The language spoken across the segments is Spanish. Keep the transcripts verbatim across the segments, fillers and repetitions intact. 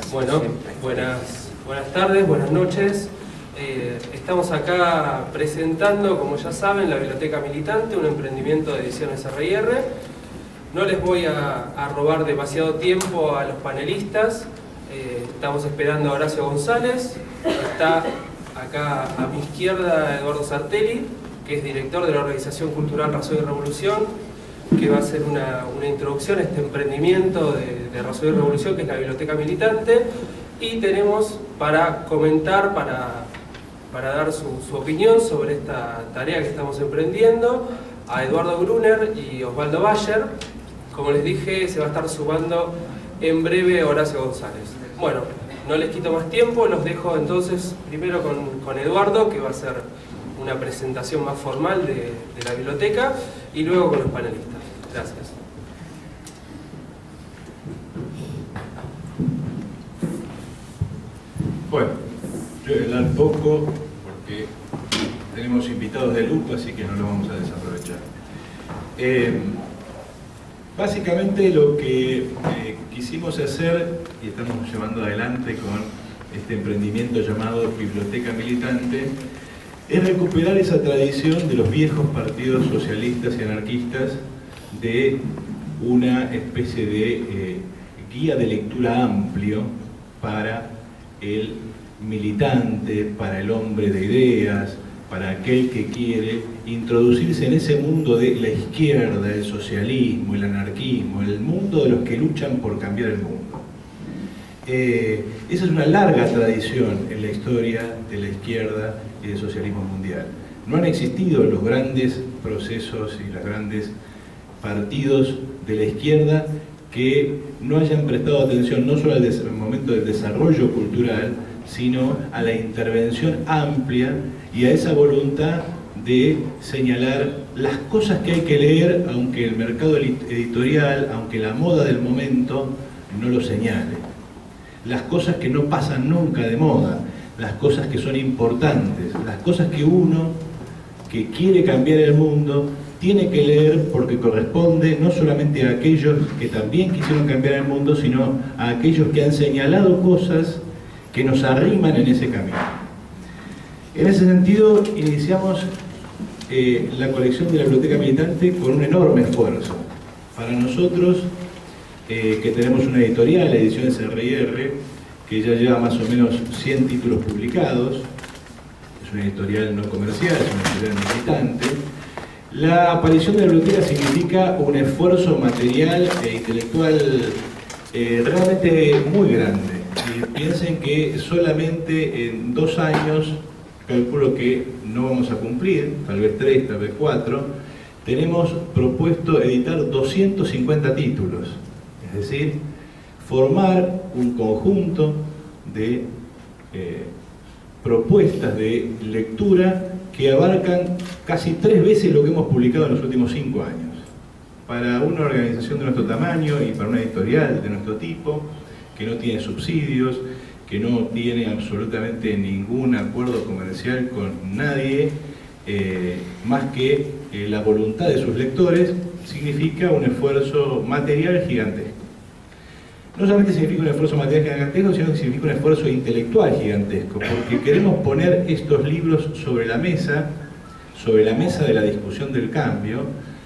Bueno, buenas, buenas tardes, buenas noches. Eh, estamos acá presentando, como ya saben, la Biblioteca Militante, un emprendimiento de Ediciones R I R. No les voy a, a robar demasiado tiempo a los panelistas. Eh, estamos esperando a Horacio González. Está acá a mi izquierda Eduardo Sartelli, que es director de la Organización Cultural Razón y Revolución, que va a hacer una, una introducción a este emprendimiento de, de Razón y Revolución, que es la Biblioteca Militante. Y tenemos para comentar, para, para dar su, su opinión sobre esta tarea que estamos emprendiendo, a Eduardo Gruner y Osvaldo Bayer. Como les dije, se va a estar sumando en breve Horacio González. Bueno, no les quito más tiempo, los dejo entonces primero con, con Eduardo, que va a hacer una presentación más formal de, de la biblioteca, y luego con los panelistas. Gracias. Bueno, yo voy a hablar poco porque tenemos invitados de lujo, así que no lo vamos a desaprovechar. Eh, básicamente lo que eh, quisimos hacer, y estamos llevando adelante con este emprendimiento llamado Biblioteca Militante, es recuperar esa tradición de los viejos partidos socialistas y anarquistas de una especie de eh, guía de lectura amplio para el militante, para el hombre de ideas, para aquel que quiere introducirse en ese mundo de la izquierda, el socialismo, el anarquismo, el mundo de los que luchan por cambiar el mundo. Eh, esa es una larga tradición en la historia de la izquierda y del socialismo mundial. No han existido los grandes procesos y los grandes partidos de la izquierda que no hayan prestado atención no solo al momento del desarrollo cultural, sino a la intervención amplia y a esa voluntad de señalar las cosas que hay que leer, aunque el mercado editorial, aunque la moda del momento no lo señale. Las cosas que no pasan nunca de moda, las cosas que son importantes, las cosas que uno que quiere cambiar el mundo tiene que leer porque corresponde no solamente a aquellos que también quisieron cambiar el mundo, sino a aquellos que han señalado cosas que nos arriman en ese camino. En ese sentido, iniciamos eh, la colección de la Biblioteca Militante con un enorme esfuerzo. Para nosotros, eh, que tenemos una editorial, Ediciones R I R, que ya lleva más o menos cien títulos publicados, es una editorial no comercial, es una editorial militante. La aparición de la biblioteca significa un esfuerzo material e intelectual eh, realmente muy grande. Eh, piensen que solamente en dos años, calculo que no vamos a cumplir, tal vez tres, tal vez cuatro, tenemos propuesto editar doscientos cincuenta títulos. Es decir, formar un conjunto de eh, propuestas de lectura que abarcan casi tres veces lo que hemos publicado en los últimos cinco años. Para una organización de nuestro tamaño y para una editorial de nuestro tipo, que no tiene subsidios, que no tiene absolutamente ningún acuerdo comercial con nadie, eh, más que eh, la voluntad de sus lectores, significa un esfuerzo material gigantesco. No solamente significa un esfuerzo material gigantesco, sino que significa un esfuerzo intelectual gigantesco, porque queremos poner estos libros sobre la mesa, sobre la mesa de la discusión del cambio,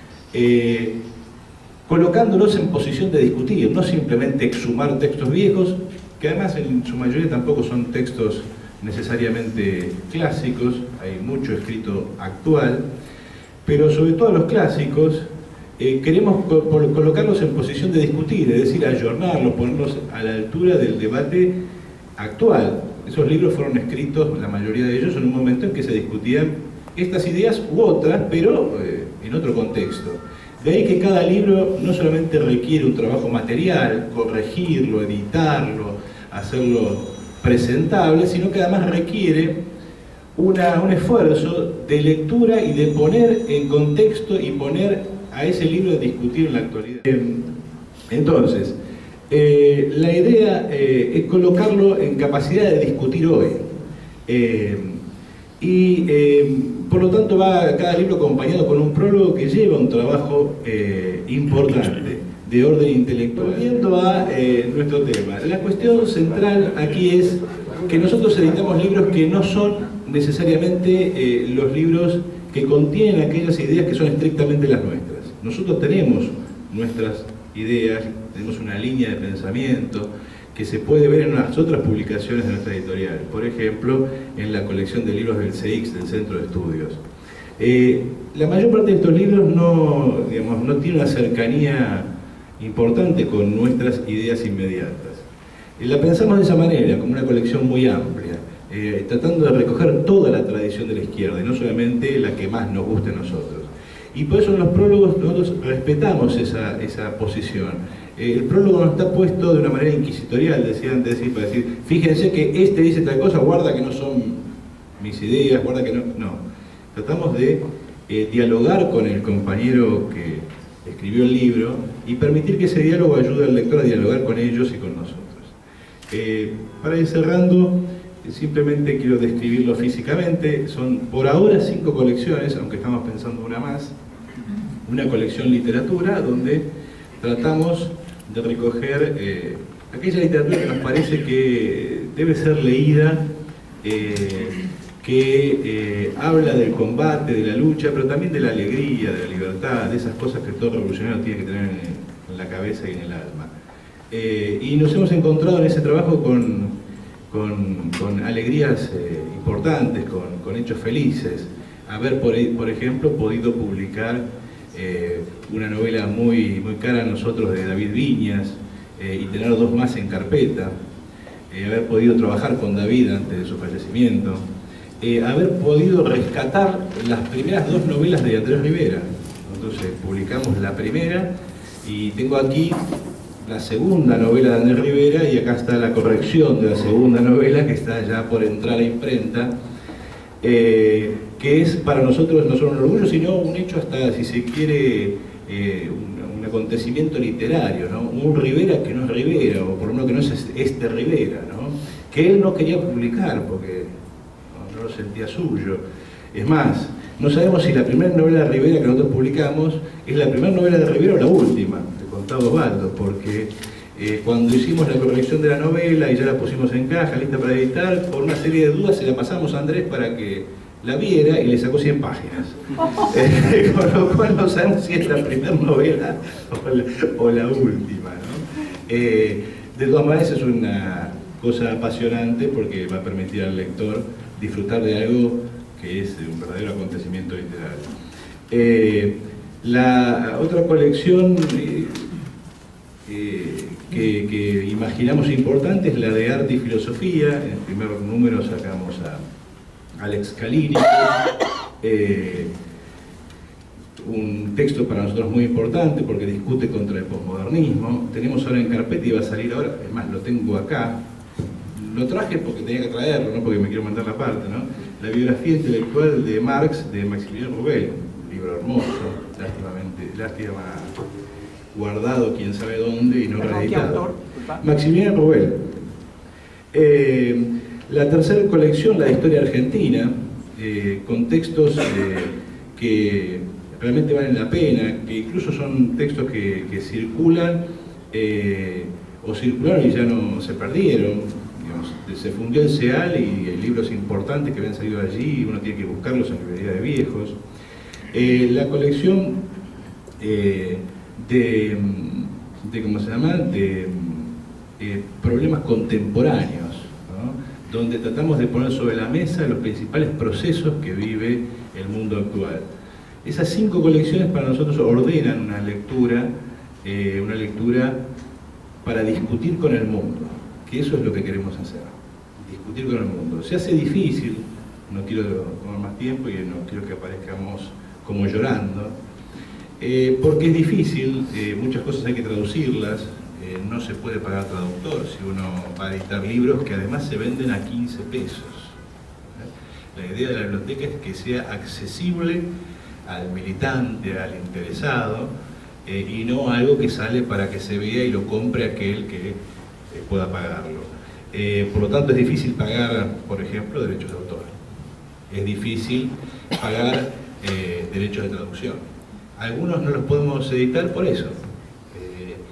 eh, colocándolos en posición de discutir, no simplemente exhumar textos viejos, que además en su mayoría tampoco son textos necesariamente clásicos, hay mucho escrito actual, pero sobre todo los clásicos, Eh, queremos co colocarlos en posición de discutir, es decir, ayornarlos, ponerlos a la altura del debate actual. Esos libros fueron escritos, la mayoría de ellos, en un momento en que se discutían estas ideas u otras, pero eh, en otro contexto. De ahí que cada libro no solamente requiere un trabajo material, corregirlo, editarlo, hacerlo presentable, sino que además requiere una, un esfuerzo de lectura y de poner en contexto y poner a ese libro de discutir en la actualidad. Entonces, eh, la idea eh, es colocarlo en capacidad de discutir hoy. Eh, y eh, por lo tanto va cada libro acompañado con un prólogo que lleva un trabajo eh, importante de orden intelectual. Volviendo a eh, nuestro tema, la cuestión central aquí es que nosotros editamos libros que no son necesariamente eh, los libros que contienen aquellas ideas que son estrictamente las nuestras. Nosotros tenemos nuestras ideas, tenemos una línea de pensamiento que se puede ver en unas otras publicaciones de nuestra editorial, por ejemplo, en la colección de libros del C X, del Centro de Estudios. Eh, la mayor parte de estos libros no, digamos, no tiene una cercanía importante con nuestras ideas inmediatas. Eh, la pensamos de esa manera, como una colección muy amplia, eh, tratando de recoger toda la tradición de la izquierda, y no solamente la que más nos guste a nosotros. Y por eso en los prólogos nosotros respetamos esa, esa posición. Eh, el prólogo no está puesto de una manera inquisitorial, decía antes, decir, para decir, fíjense que este dice tal cosa, guarda que no son mis ideas, guarda que no... No, tratamos de eh, dialogar con el compañero que escribió el libro y permitir que ese diálogo ayude al lector a dialogar con ellos y con nosotros. Eh, para ir cerrando, simplemente quiero describirlo físicamente. Son por ahora cinco colecciones, aunque estamos pensando una más. Una colección literatura donde tratamos de recoger eh, aquella literatura que nos parece que debe ser leída, eh, que eh, habla del combate, de la lucha, pero también de la alegría, de la libertad, de esas cosas que todo revolucionario tiene que tener en, en la cabeza y en el alma. Eh, y nos hemos encontrado en ese trabajo con, con, con alegrías eh, importantes, con, con hechos felices. Haber, por, por ejemplo, podido publicar eh, una novela muy, muy cara a nosotros de David Viñas, eh, y tener dos más en carpeta. Eh, haber podido trabajar con David antes de su fallecimiento. Eh, haber podido rescatar las primeras dos novelas de Andrés Rivera. Entonces publicamos la primera y tengo aquí la segunda novela de Andrés Rivera, y acá está la corrección de la segunda novela que está ya por entrar a imprenta, eh, que es para nosotros no solo un orgullo, sino un hecho hasta, si se quiere, eh, un, un acontecimiento literario, ¿no? Un Rivera que no es Rivera, o por lo menos que no es este Rivera, ¿no? Que él no quería publicar porque no, no lo sentía suyo. Es más, no sabemos si la primera novela de Rivera que nosotros publicamos es la primera novela de Rivera o la última, de Contado Osvaldo, porque eh, cuando hicimos la corrección de la novela y ya la pusimos en caja, lista para editar, por una serie de dudas se la pasamos a Andrés para que la viera y le sacó cien páginas. Eh, con lo cual no sabemos si es la primera novela o la, o la última, ¿no? Eh, de todas maneras es una cosa apasionante porque va a permitir al lector disfrutar de algo que es un verdadero acontecimiento literario. Eh, la otra colección eh, eh, que, que imaginamos importante es la de Arte y Filosofía. En el primer número sacamos a Alex Calínico, eh, un texto para nosotros muy importante porque discute contra el posmodernismo. Tenemos ahora en carpeta y va a salir ahora, es más, lo tengo acá. Lo traje porque tenía que traerlo, no porque me quiero mandar la parte, ¿no? La biografía intelectual de Marx, de Maximilien Rouvel, un libro hermoso, lástimamente, lástima guardado quién sabe dónde y no reeditado. Maximilien Rouvel. Eh, la tercera colección, la de historia argentina, eh, con textos eh, que realmente valen la pena, que incluso son textos que, que circulan eh, o circularon y ya no se perdieron. Se fundió el CEAL y hay libros importantes que habían salido allí y uno tiene que buscarlos en librería de viejos. Eh, la colección eh, de, de, ¿cómo se llama?, de eh, problemas contemporáneos, ¿no?, donde tratamos de poner sobre la mesa los principales procesos que vive el mundo actual. Esas cinco colecciones para nosotros ordenan una lectura, eh, una lectura para discutir con el mundo, que eso es lo que queremos hacer. Discutir con el mundo. Se hace difícil, no quiero tomar más tiempo y no quiero que aparezcamos como llorando, eh, porque es difícil, eh, muchas cosas hay que traducirlas, eh, no se puede pagar traductor si uno va a editar libros que además se venden a quince pesos. ¿Eh? La idea de la biblioteca es que sea accesible al militante, al interesado, eh, y no algo que sale para que se vea y lo compre aquel que eh, pueda pagarlo. Eh, por lo tanto es difícil pagar, por ejemplo, derechos de autor. Es difícil pagar eh, derechos de traducción. Algunos no los podemos editar por eso. Eh,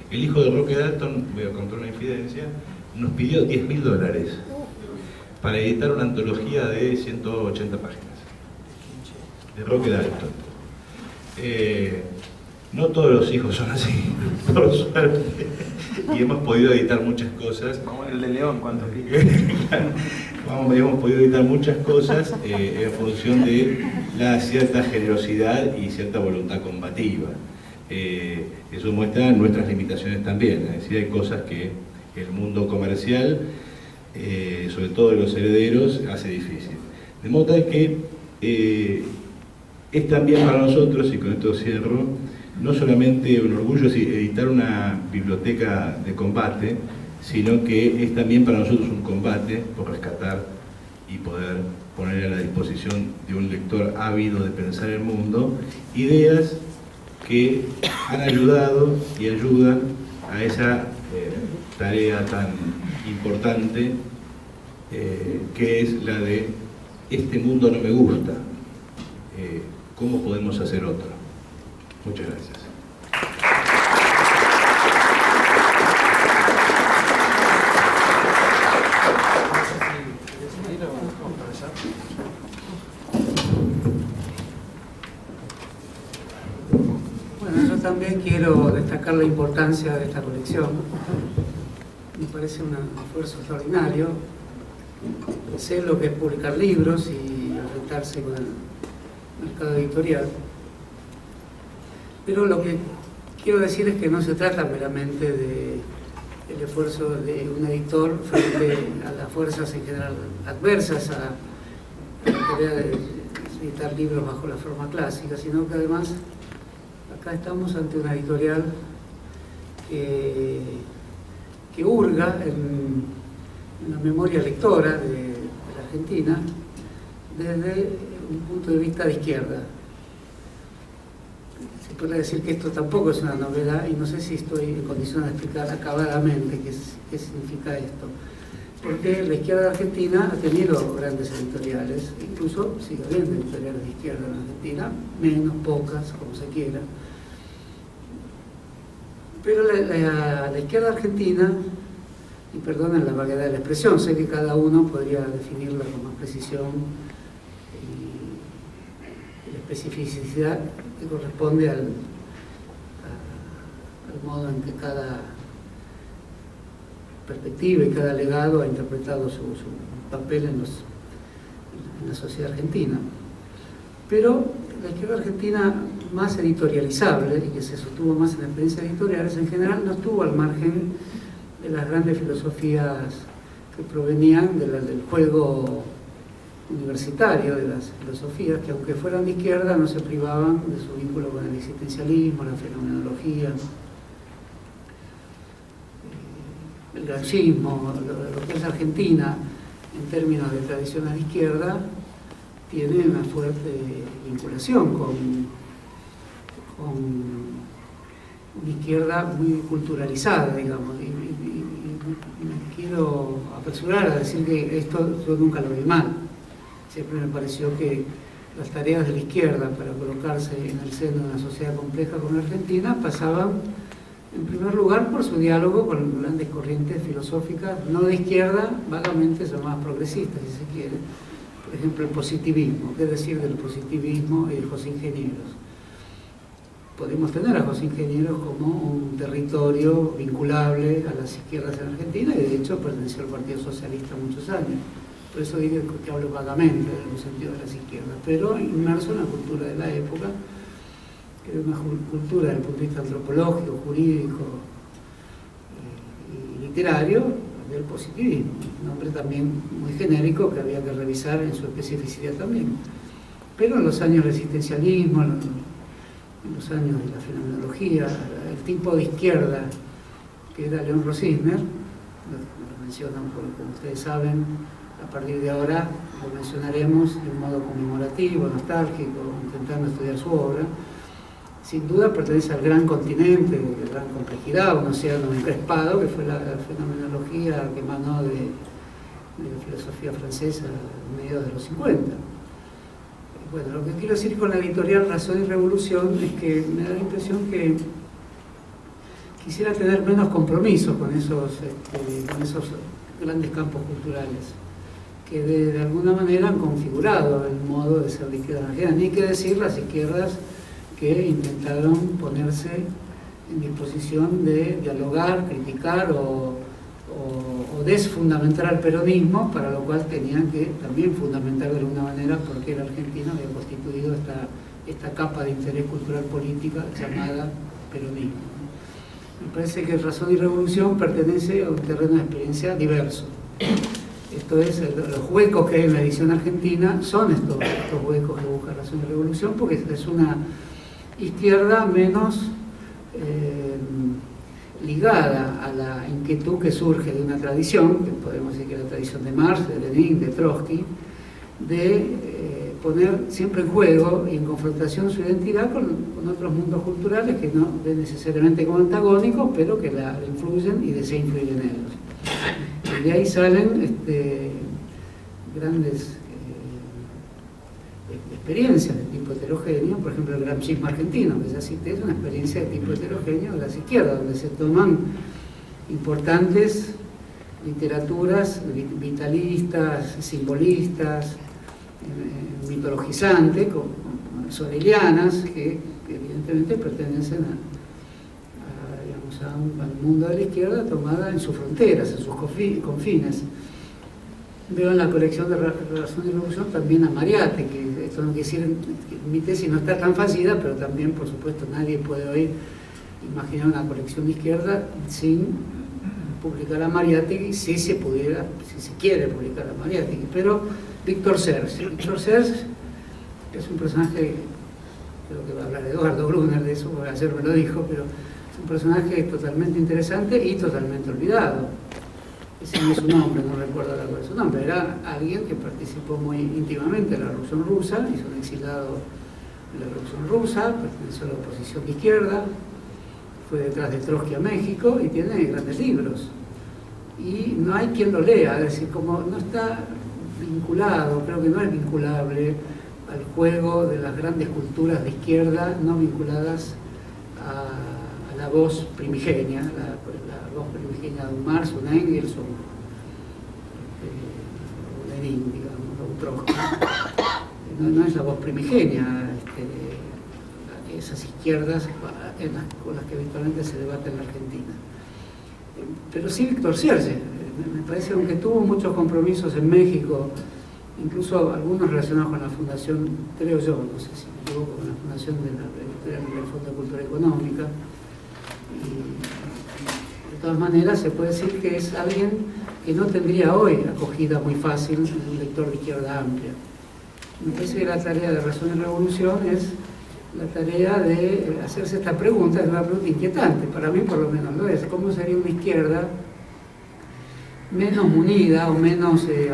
El hijo de Roque Dalton, voy a contar una infidencia, nos pidió diez mil dólares para editar una antología de ciento ochenta páginas de Roque Dalton. Eh, no todos los hijos son así, por suerte, y hemos podido editar muchas cosas. Como el de León, ¿cuánto Vamos, hemos podido editar muchas cosas eh, en función de la cierta generosidad y cierta voluntad combativa. Eh, eso muestra nuestras limitaciones también, es decir, hay cosas que el mundo comercial, eh, sobre todo de los herederos, hace difícil. De modo tal que eh, es también para nosotros, y con esto cierro, no solamente un orgullo editar una biblioteca de combate, sino que es también para nosotros un combate por rescatar y poder poner a la disposición de un lector ávido de pensar el mundo ideas que han ayudado y ayudan a esa eh, tarea tan importante eh, que es la de este mundo no me gusta, eh, ¿cómo podemos hacer otro? Muchas gracias. También quiero destacar la importancia de esta colección. Me parece un esfuerzo extraordinario. Sé lo que es publicar libros y enfrentarse con el mercado editorial. Pero lo que quiero decir es que no se trata meramente del esfuerzo de un editor frente a las fuerzas en general adversas a la tarea de editar libros bajo la forma clásica, sino que además acá estamos ante una editorial que, que hurga en, en la memoria lectora de, de la Argentina desde un punto de vista de izquierda. Se puede decir que esto tampoco es una novedad y no sé si estoy en condición de explicar acabadamente qué, qué significa esto. Porque la izquierda argentina ha tenido grandes editoriales, incluso sigue habiendo editoriales de izquierda en Argentina, menos, pocas, como se quiera. Pero la, la, la izquierda argentina, y perdonen la vaguedad de la expresión, sé que cada uno podría definirla con más precisión y, y la especificidad que corresponde al, a, al modo en que cada perspectiva y cada legado ha interpretado su, su papel en, los, en la sociedad argentina. Pero la izquierda argentina más editorializable y que se sostuvo más en experiencias editoriales en general no estuvo al margen de las grandes filosofías que provenían de la, del juego universitario, de las filosofías que aunque fueran de izquierda no se privaban de su vínculo con el existencialismo, la fenomenología, el gramscismo, lo, lo que es Argentina en términos de tradiciones de izquierda tiene una fuerte vinculación con, con una izquierda muy culturalizada, digamos, y, y, y me quiero apresurar a decir que esto yo nunca lo vi mal. Siempre me pareció que las tareas de la izquierda para colocarse en el seno de una sociedad compleja como la Argentina pasaban en primer lugar por su diálogo con grandes corrientes filosóficas, no de izquierda, vagamente llamadas progresistas, si se quiere. Por ejemplo, el positivismo. ¿Qué decir del positivismo y de José Ingenieros? Podemos tener a José Ingenieros como un territorio vinculable a las izquierdas en Argentina y de hecho perteneció al Partido Socialista muchos años. Por eso digo que hablo vagamente en el sentido de las izquierdas, pero inmerso en la cultura de la época, que era una cultura desde el punto de vista antropológico, jurídico eh, y literario, del positivismo, un nombre también muy genérico que había que revisar en su especificidad también. Pero en los años del existencialismo, en los años de la fenomenología, el tipo de izquierda que era León Rosisner, lo mencionan porque, como ustedes saben, a partir de ahora lo mencionaremos de un modo conmemorativo, nostálgico, intentando estudiar su obra. Sin duda pertenece al gran continente, de gran complejidad, un océano encrespado, que fue la, la fenomenología que emanó de, de la filosofía francesa a mediados de los cincuenta. Bueno, lo que quiero decir con la editorial Razón y Revolución es que me da la impresión que quisiera tener menos compromisos con esos, este, con esos grandes campos culturales que de, de alguna manera han configurado el modo de ser de izquierda en Argentina. Ni que decir las izquierdas que intentaron ponerse en disposición de dialogar, criticar o, o, o desfundamentar al peronismo, para lo cual tenían que también fundamentar de alguna manera por qué la Argentina había constituido esta, esta capa de interés cultural política llamada peronismo. Me parece que Razón y Revolución pertenece a un terreno de experiencia diverso. Esto es, los huecos que hay en la edición argentina son estos, estos huecos que busca Razón y Revolución, porque es una izquierda menos eh, ligada a la inquietud que surge de una tradición, que podemos decir que es la tradición de Marx, de Lenin, de Trotsky, de eh, poner siempre en juego y en confrontación su identidad con, con otros mundos culturales que no ven necesariamente como antagónicos, pero que la, la influyen y desea influir en ellos. Y de ahí salen este, grandes eh, experiencias de tipo heterogéneo, por ejemplo el gramscismo argentino, que ya cité, es una experiencia de tipo heterogéneo de las izquierdas, donde se toman importantes literaturas vitalistas, simbolistas, eh, mitologizantes, como, como sorelianas, que, que evidentemente pertenecen a a un, al mundo de la izquierda tomada en sus fronteras, en sus confines. Veo en la colección de Razón y Revolución también a Mariátegui, que esto no quiere decir que mi tesis no está tan fácil, pero también, por supuesto, nadie puede hoy imaginar una colección de izquierda sin publicar a Mariátegui, si se pudiera, si se quiere publicar a Mariátegui. Pero Víctor Serge, Víctor Serge es un personaje, creo que va a hablar Eduardo Brunner de eso, porque ayer me lo dijo, pero un personaje totalmente interesante y totalmente olvidado. Ese no es su nombre, no recuerdo ahora cuál es su nombre. Era alguien que participó muy íntimamente en la Revolución Rusa, hizo un exilado en la Revolución Rusa, perteneció a la oposición de izquierda, fue detrás de Trotsky a México y tiene grandes libros. Y no hay quien lo lea, es decir, como no está vinculado, creo que no es vinculable al juego de las grandes culturas de izquierda no vinculadas a la voz primigenia, la, la voz primigenia de un Marx, un Engels o un Lenin, digamos, o un Trotsky. No, no es la voz primigenia, este, esas izquierdas en las, con las que habitualmente se debate en la Argentina. Pero sí Víctor Serge, me parece, aunque tuvo muchos compromisos en México, incluso algunos relacionados con la fundación, creo yo, no sé si me equivoco, con la fundación de la editorial del Fondo de Cultura Económica. Y de todas maneras se puede decir que es alguien que no tendría hoy acogida muy fácil en un lector de izquierda amplia. Me parece que la tarea de Razón y Revolución es la tarea de hacerse esta pregunta, es una pregunta inquietante, para mí por lo menos lo es. ¿Cómo sería una izquierda menos munida o menos eh,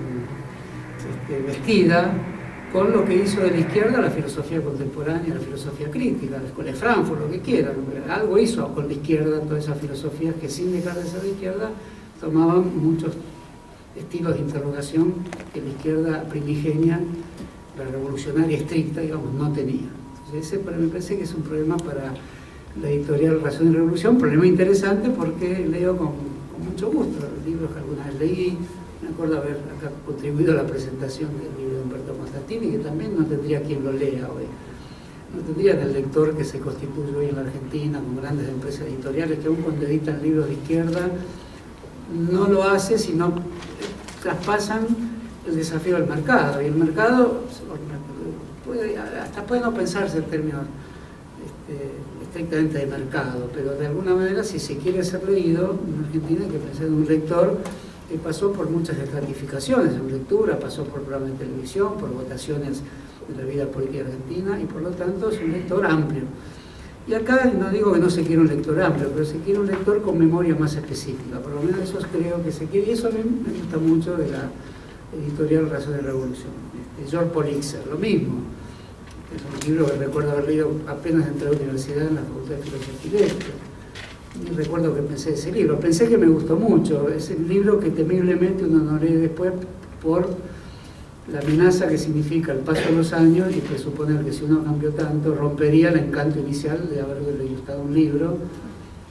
este, vestida con lo que hizo de la izquierda la filosofía contemporánea, la filosofía crítica, la escuela de Frankfurt, lo que quieran? Algo hizo con la izquierda todas esas filosofías que, sin dejar de ser de izquierda, tomaban muchos estilos de interrogación que la izquierda primigenia, la revolucionaria estricta, digamos, no tenía. Entonces, ese me parece que es un problema para la editorial Razón y Revolución, un problema interesante porque leo con, con mucho gusto los libros que alguna vez leí. Me acuerdo haber acá contribuido a la presentación del libro de Humberto Constantini, que también no tendría quien lo lea hoy. No tendría el lector que se constituye hoy en la Argentina con grandes empresas editoriales que aún cuando editan libros de izquierda no lo hace, sino traspasan el desafío al mercado. Y el mercado puede, hasta puede no pensarse en términos este, estrictamente de mercado, pero de alguna manera, si se quiere ser leído en Argentina, hay que pensar en un lector que pasó por muchas estratificaciones en lectura, pasó por programas de televisión, por votaciones de la vida política argentina, y por lo tanto es un lector amplio. Y acá no digo que no se quiera un lector amplio, pero se quiere un lector con memoria más específica, por lo menos eso creo que se quiere, y eso a mí me gusta mucho de la editorial Razón y Revolución. Este, George Polixer, lo mismo, es un libro que recuerdo haber leído apenas entré a la universidad en la Facultad de Filosofía y Letras. Y recuerdo que pensé ese libro, pensé que me gustó mucho, es el libro que temiblemente uno no lee después por la amenaza que significa el paso de los años y presuponer que si uno cambió tanto rompería el encanto inicial de haber gustado un libro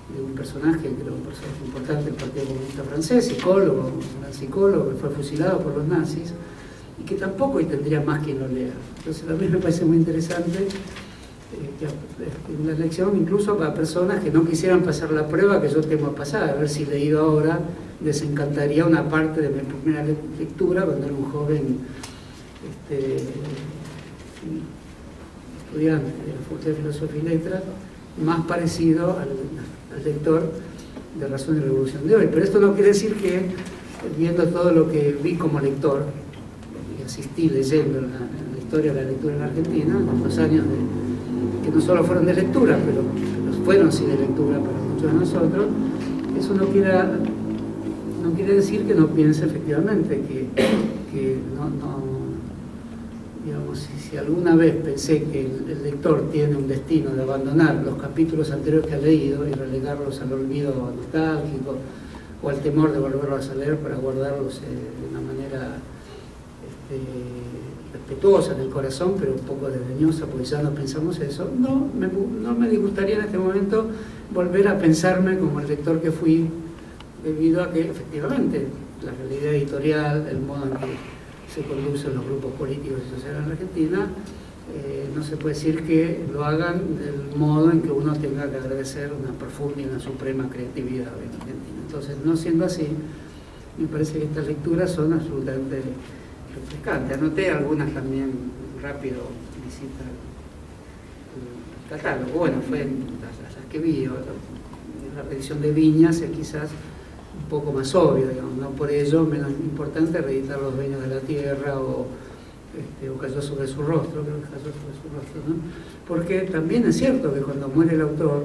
de un personaje, que era un personaje importante del Partido Comunista Francés, psicólogo, un gran psicólogo que fue fusilado por los nazis, y que tampoco hoy tendría más quien lo lea. Entonces también me parece muy interesante eh, que en la elección, incluso para personas que no quisieran pasar la prueba que yo tengo a pasar, a ver si leído ahora desencantaría una parte de mi primera lectura cuando era un joven este, estudiante de la Facultad de Filosofía y Letras, más parecido al, al lector de Razón y Revolución de hoy. Pero esto no quiere decir que, viendo todo lo que vi como lector, y asistí leyendo en la, en la historia de la lectura en Argentina, en los años de, que no solo fueron de lectura, pero, pero fueron sí de lectura para muchos de nosotros, eso no quiera, no quiere decir que no piense efectivamente que, que no, no digamos, si, si alguna vez pensé que el, el lector tiene un destino de abandonar los capítulos anteriores que ha leído y relegarlos al olvido nostálgico o al temor de volverlos a leer para guardarlos eh, de una manera este, respetuosa en el corazón, pero un poco desdeñosa, porque ya no pensamos eso, no me, no me disgustaría en este momento volver a pensarme como el lector que fui, debido a que efectivamente la realidad editorial, el modo en que se conducen los grupos políticos y sociales en Argentina, eh, no se puede decir que lo hagan del modo en que uno tenga que agradecer una profunda y una suprema creatividad en Argentina. Entonces, no siendo así, me parece que estas lecturas son absolutamente refrescantes. Anoté algunas también rápido, visita el catálogo. Bueno, fue las, las que vi, la edición de Viñas es quizás un poco más obvio, digamos, no por ello menos importante reeditar Los Dueños de la Tierra o, este, o Cayó sobre su rostro, creo que Cayó sobre su rostro, ¿no? Porque también es cierto que cuando muere el autor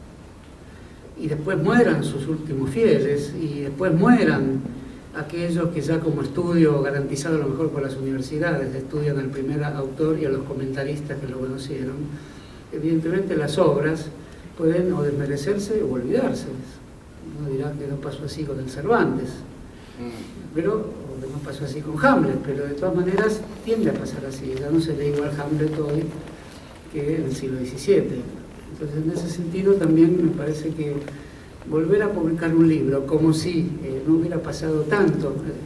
y después mueran sus últimos fieles y después mueran aquellos que ya como estudio garantizado a lo mejor por las universidades estudian al primer autor y a los comentaristas que lo conocieron, evidentemente las obras pueden o desmerecerse o olvidarse. Uno dirá que no pasó así con el Cervantes, pero, o que no pasó así con Hamlet, pero de todas maneras tiende a pasar así. Ya no se lee igual Hamlet hoy que en el siglo diecisiete. Entonces, en ese sentido también me parece que volver a publicar un libro como si eh, no hubiera pasado tanto, eh,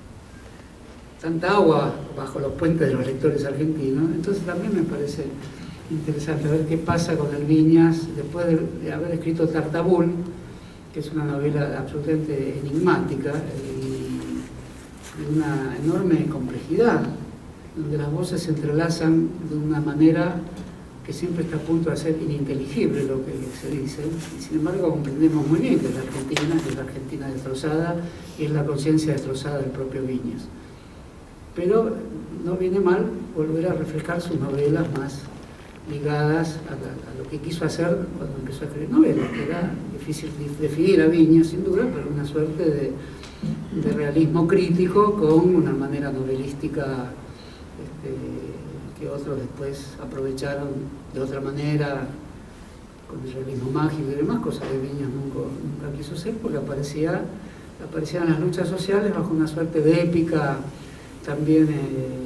tanta agua bajo los puentes de los lectores argentinos, entonces también me parece interesante ver qué pasa con el Viñas después de, de haber escrito Tartabul, que es una novela absolutamente enigmática y de una enorme complejidad, donde las voces se entrelazan de una manera que siempre está a punto de ser ininteligible lo que se dice, y sin embargo comprendemos muy bien que es la Argentina, que es la Argentina destrozada, y es la conciencia destrozada del propio Viñas. Pero no viene mal volver a reflejar sus novelas más ligadas a, la, a lo que quiso hacer cuando empezó a escribir novelas, que era difícil definir a Viñas sin duda, pero una suerte de, de realismo crítico con una manera novelística este, que otros después aprovecharon de otra manera, con el realismo mágico y demás, cosas que Viñas nunca, nunca quiso hacer, porque aparecía, aparecían las luchas sociales bajo una suerte de épica también eh,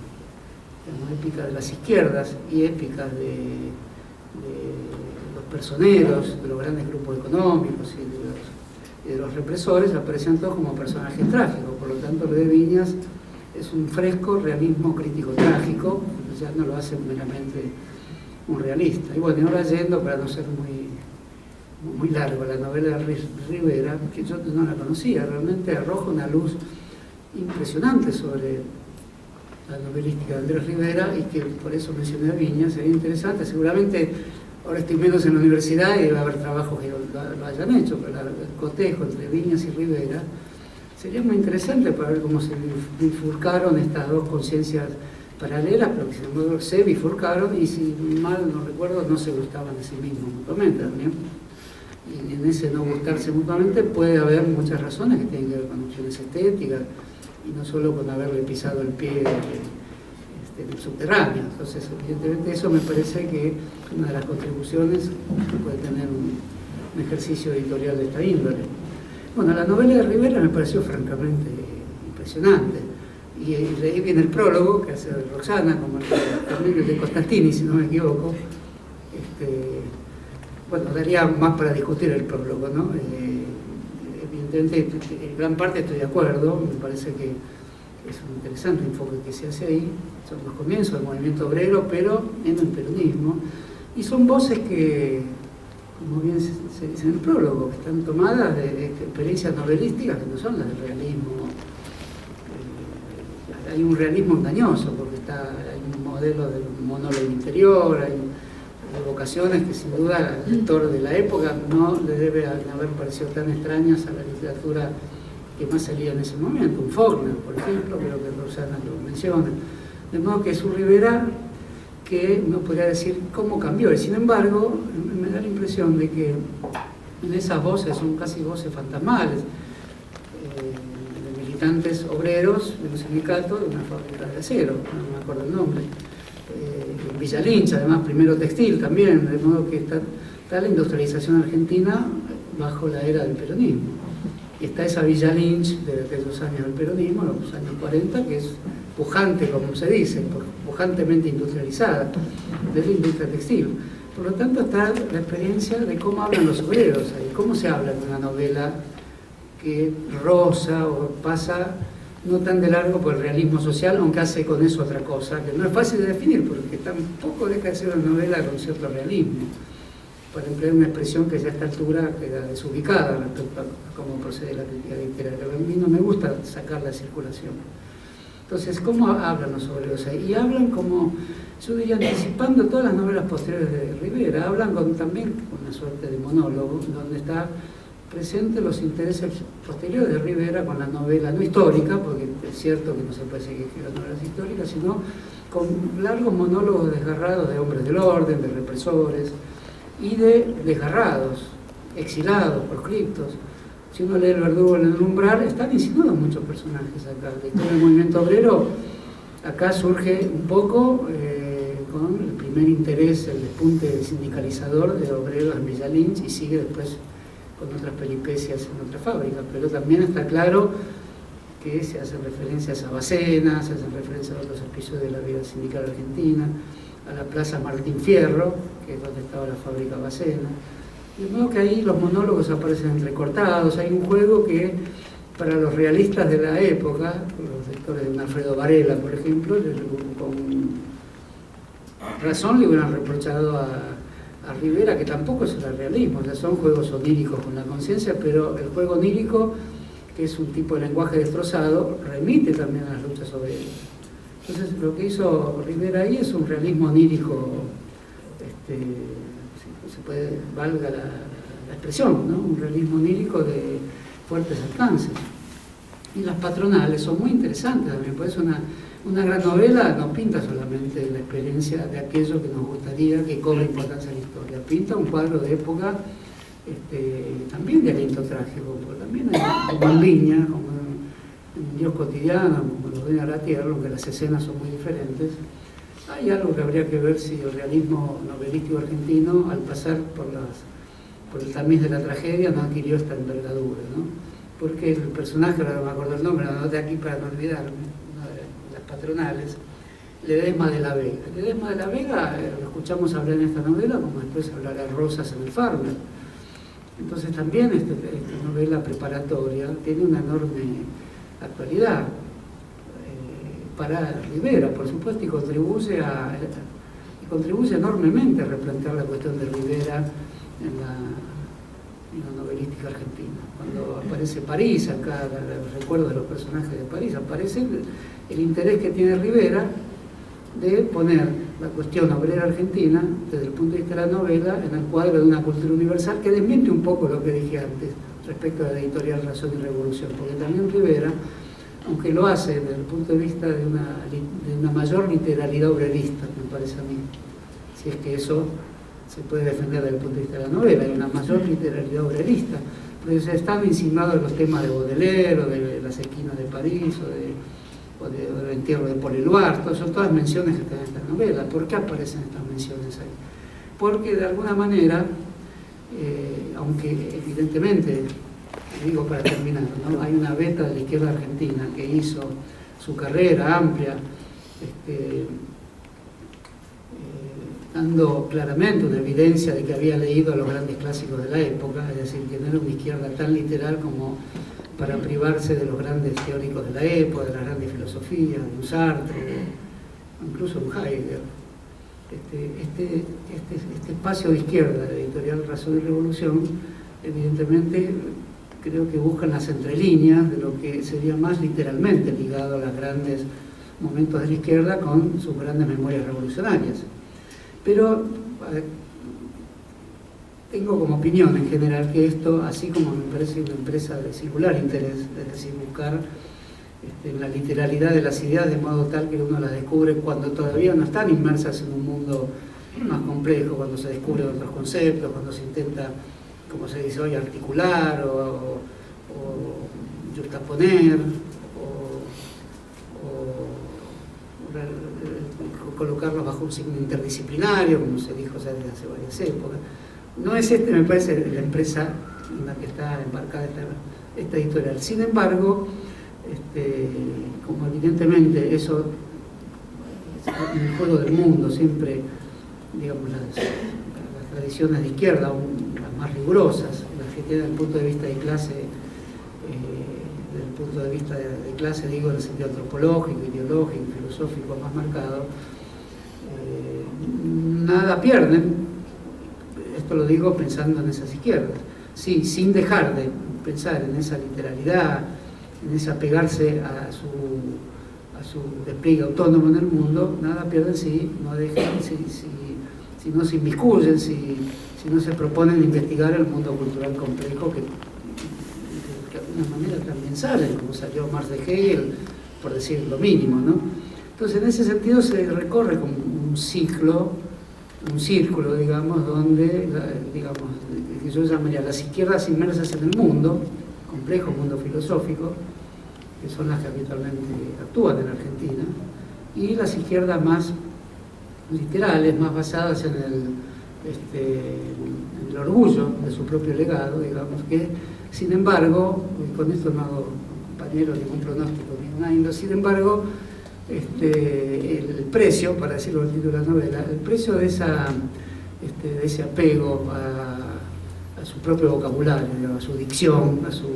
épica de las izquierdas y épica de, de los personeros, de los grandes grupos económicos y de los, y de los represores, aparecían todos como personajes trágicos. Por lo tanto, lo de Viñas es un fresco realismo crítico trágico, ya no lo hace meramente un realista. Y bueno, ahora yendo, para no ser muy, muy largo, la novela de Rivera, que yo no la conocía, realmente arroja una luz impresionante sobre la novelística de Andrés Rivera, y que por eso mencioné a Viñas. Sería interesante, seguramente ahora estoy menos en la universidad y debe haber trabajos que lo, lo hayan hecho, pero el cotejo entre Viñas y Rivera sería muy interesante para ver cómo se bifurcaron estas dos conciencias paralelas, pero que sin embargo se bifurcaron y, si mal no recuerdo, no se gustaban de sí mismos mutuamente también. Y en ese no gustarse mutuamente puede haber muchas razones que tienen que ver con opciones estéticas, y no solo con haberle pisado el pie este, en el subterráneo. Entonces, evidentemente, eso me parece que una de las contribuciones puede tener un, un ejercicio editorial de esta índole. Bueno, la novela de Rivera me pareció francamente impresionante, y, y leí bien el prólogo que hace Roxana, como el, también el de Costantini, si no me equivoco. Este, bueno, daría más para discutir el prólogo, ¿no? Eh, evidentemente, en gran parte estoy de acuerdo, me parece que es un interesante enfoque que se hace ahí, son los comienzos del movimiento obrero, pero en el peronismo, y son voces que, como bien se, se dice en el prólogo, que están tomadas de, de experiencias novelísticas que no son las del realismo. Eh, hay un realismo engañoso, porque está, hay un modelo del monólogo interior, hay evocaciones que sin duda al lector de la época no le debe haber parecido tan extrañas a la literatura que más salía en ese momento, un Faulkner, por ejemplo, creo que Rosana lo menciona. De modo que es un Rivera que no podría decir cómo cambió, y sin embargo me da la impresión de que en esas voces, son casi voces fantasmales, eh, de militantes obreros de un sindicato de una fábrica de acero, no me acuerdo el nombre, eh, en Villa Lynch, además primero textil también, de modo que está, está la industrialización argentina bajo la era del peronismo. Y está esa Villa Lynch de aquellos años del peronismo, los años cuarenta, que es pujante, como se dice, pujantemente industrializada, de la industria textil. Por lo tanto, está la experiencia de cómo hablan los obreros ahí, cómo se habla en una novela que roza o pasa no tan de largo por el realismo social, aunque hace con eso otra cosa, que no es fácil de definir, porque tampoco deja de ser una novela con cierto realismo, para emplear una expresión que ya a esta altura queda desubicada respecto a cómo procede la crítica literaria. A mí no me gusta sacar la circulación. Entonces, ¿cómo hablan los obreros ahí? Y hablan como, yo diría, anticipando todas las novelas posteriores de Rivera, hablan con, también con una suerte de monólogo, donde está presente los intereses posteriores de Rivera con la novela, no histórica, porque es cierto que no se puede seguir las novelas históricas, sino con largos monólogos desgarrados de hombres del orden, de represores, y de desgarrados, exilados, proscriptos. Si uno lee El verdugo en el umbral, están insinuados muchos personajes acá. La historia del movimiento obrero acá surge un poco eh, con el primer interés, el despunte sindicalizador de obreros en Villa Lynch, y sigue después con otras peripecias en otras fábricas. Pero también está claro que se hacen referencias a Bacena, se hacen referencias a otros episodios de la vida sindical argentina, a la Plaza Martín Fierro, que es donde estaba la fábrica Bacena. De modo que ahí los monólogos aparecen entrecortados. Hay un juego que, para los realistas de la época, los lectores de un Alfredo Varela, por ejemplo, con razón le hubieran reprochado a, a Rivera que tampoco es el realismo, o sea, son juegos oníricos con la conciencia, pero el juego onírico, que es un tipo de lenguaje destrozado, remite también a las luchas obreras. Entonces, lo que hizo Rivera ahí es un realismo onírico, este, se puede, valga la, la expresión, ¿no? Un realismo onírico de fuertes alcances. Y las patronales son muy interesantes también, por eso una, una gran novela no pinta solamente la experiencia de aquello que nos gustaría que cobre importancia en la historia, pinta un cuadro de época este, también de aliento trágico, porque también hay, como en Viña, como en Dios cotidiano, como los de la tierra, aunque las escenas son muy diferentes. Hay algo que habría que ver si el realismo novelístico argentino, al pasar por, las, por el tamiz de la tragedia, no adquirió esta envergadura, ¿no? Porque el personaje, ahora no me acuerdo el nombre, lo anoté aquí para no olvidarme, una de las patronales, Ledesma de la Vega. Ledesma de la Vega eh, lo escuchamos hablar en esta novela, como después hablará Rosas en el Farmer. Entonces también este, esta novela preparatoria tiene una enorme actualidad para Rivera, por supuesto, y contribuye, a, y contribuye enormemente a replantear la cuestión de Rivera en la, en la novelística argentina. Cuando aparece París, acá los recuerdos de los personajes de París, aparece el, el interés que tiene Rivera de poner la cuestión obrera argentina, desde el punto de vista de la novela, en el cuadro de una cultura universal que desmiente un poco lo que dije antes respecto a la editorial Razón y Revolución, porque también Rivera, aunque lo hace desde el punto de vista de una, de una mayor literalidad obrerista, me parece a mí, si es que eso se puede defender desde el punto de vista de la novela, hay una mayor literalidad obrerista, pero se están insinuados los temas de Baudelaire, o de las esquinas de París, o, de, o, de, o del entierro de Paul Éluard, son todas menciones que están en esta novela. ¿Por qué aparecen estas menciones ahí? Porque de alguna manera, eh, aunque evidentemente, digo para terminar, ¿no? Hay una beta de la izquierda argentina que hizo su carrera amplia, este, eh, dando claramente una evidencia de que había leído a los grandes clásicos de la época, es decir, que no era una izquierda tan literal como para privarse de los grandes teóricos de la época, de las grandes filosofías, de un Sartre, incluso un Heidegger. Este, este, este, este espacio de izquierda, de editorial Razón y Revolución, evidentemente creo que buscan las entrelíneas de lo que sería más literalmente ligado a los grandes momentos de la izquierda con sus grandes memorias revolucionarias. Pero eh, tengo como opinión en general que esto, así como me parece una empresa de singular interés, es decir, buscar este, la literalidad de las ideas de modo tal que uno las descubre cuando todavía no están inmersas en un mundo más complejo, cuando se descubren otros conceptos, cuando se intenta, como se dice hoy, articular o, o juxtaponer o, o colocarlos bajo un signo interdisciplinario, como se dijo ya desde hace varias épocas. No es este, me parece, la empresa en la que está embarcada esta, esta editorial. Sin embargo, este, como evidentemente eso, en el juego del mundo, siempre, digamos, las, las tradiciones de izquierda, las más rigurosas, las que tienen el punto de vista de clase, eh, desde el punto de vista de, de clase, digo, en el sentido antropológico, ideológico, filosófico más marcado, eh, nada pierden. Esto lo digo pensando en esas izquierdas, sí, sin dejar de pensar en esa literalidad, en ese apegarse a su, a su despliegue autónomo en el mundo, nada pierden si no dejan, si, si, si no se inmiscuyen, si, si no se proponen investigar el mundo cultural complejo que, que, que de alguna manera también sale, como salió Marx de Hegel, por decir lo mínimo, ¿no? Entonces, en ese sentido se recorre como un ciclo, un círculo, digamos, donde, digamos, que yo llamaría las izquierdas inmersas en el mundo, complejo mundo filosófico, que son las que habitualmente actúan en Argentina, y las izquierdas más literales, más basadas en el, este, en el orgullo de su propio legado, digamos, que, sin embargo, y con esto no hago, compañero, ningún pronóstico, ningún índole, sin embargo, Este, el precio, para decirlo en el título de la novela, el precio de, esa, este, de ese apego a, a su propio vocabulario, a su dicción, a su,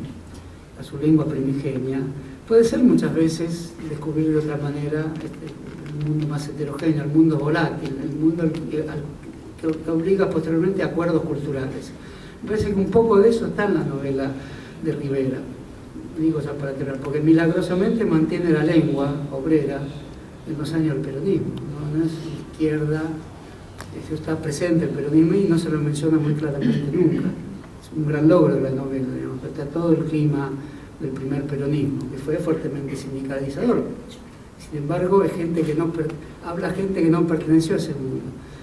a su lengua primigenia, puede ser muchas veces descubrir de otra manera este, el mundo más heterogéneo, el mundo volátil, el mundo al, al, que, que obliga posteriormente a acuerdos culturales. Me parece que un poco de eso está en la novela de Rivera. Digo ya para terminar, porque milagrosamente mantiene la lengua obrera en los años del peronismo, no, no es izquierda, eso está presente el peronismo y no se lo menciona muy claramente nunca. Es un gran logro de la novela, digamos, está todo el clima del primer peronismo, que fue fuertemente sindicalizador. Sin embargo, es gente que no habla gente que no perteneció a ese mundo.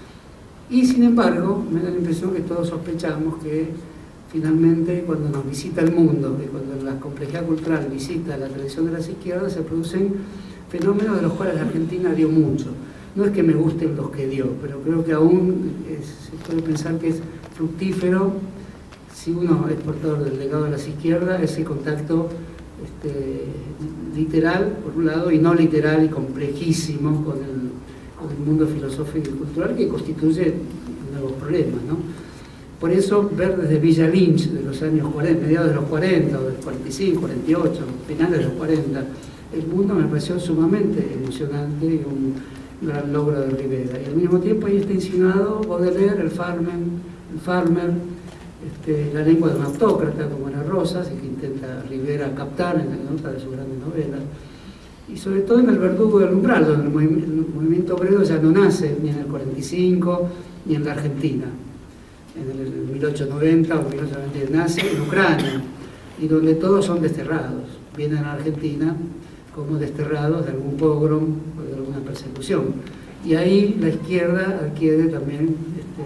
Y sin embargo, me da la impresión que todos sospechamos que finalmente, cuando nos visita el mundo y cuando la complejidad cultural visita la tradición de las izquierdas, se producen fenómenos de los cuales la Argentina dio mucho. No es que me gusten los que dio, pero creo que aún es, se puede pensar que es fructífero, si uno es portador del legado de las izquierdas, ese contacto este, literal, por un lado, y no literal y complejísimo con el, con el mundo filosófico y cultural, que constituye nuevos problemas, ¿no? Por eso, ver desde Villa Lynch, de los años cuarenta, mediados de los cuarenta, o del cuarenta y cinco, cuarenta y ocho, finales de los cuarenta, el mundo me pareció sumamente emocionante y un gran logro de Rivera. Y al mismo tiempo ahí está insinuado Baudelaire, el Farmer, el farmer este, la lengua de un autócrata, como era Rosas, y que intenta Rivera captar en la nota de sus grandes novelas. Y sobre todo en El verdugo del umbral, donde el movimiento, el movimiento obrero ya no nace ni en el cuarenta y cinco, ni en la Argentina. En el mil ochocientos noventa o mil ochocientos noventa nace en Ucrania, y donde todos son desterrados, vienen a Argentina como desterrados de algún pogrom o de alguna persecución. Y ahí la izquierda adquiere también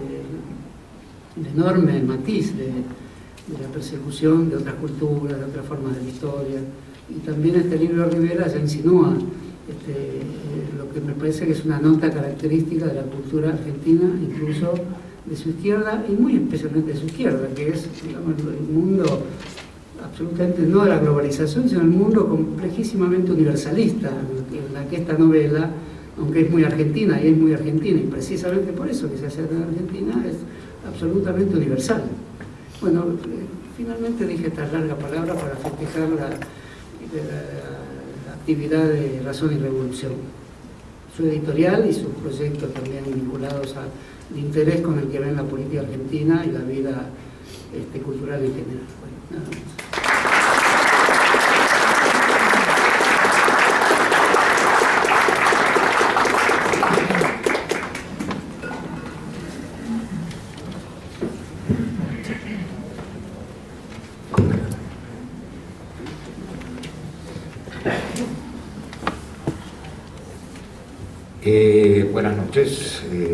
este, el enorme matiz de, de la persecución de otras culturas, de otras formas de la historia. Y también este libro de Rivera ya insinúa este, lo que me parece que es una nota característica de la cultura argentina, incluso de su izquierda, y muy especialmente de su izquierda, que es, digamos, el mundo absolutamente no de la globalización, sino el mundo complejísimamente universalista, en la que esta novela aunque es muy argentina, y es muy argentina, y precisamente por eso que se hace en Argentina, es absolutamente universal. Bueno, eh, finalmente dije esta larga palabra para festejar la, la, la actividad de Razón y Revolución, su editorial y sus proyectos también vinculados al interés con el que ven la política argentina y la vida este, cultural en general. Bueno, nada más. Eh, buenas noches. Eh,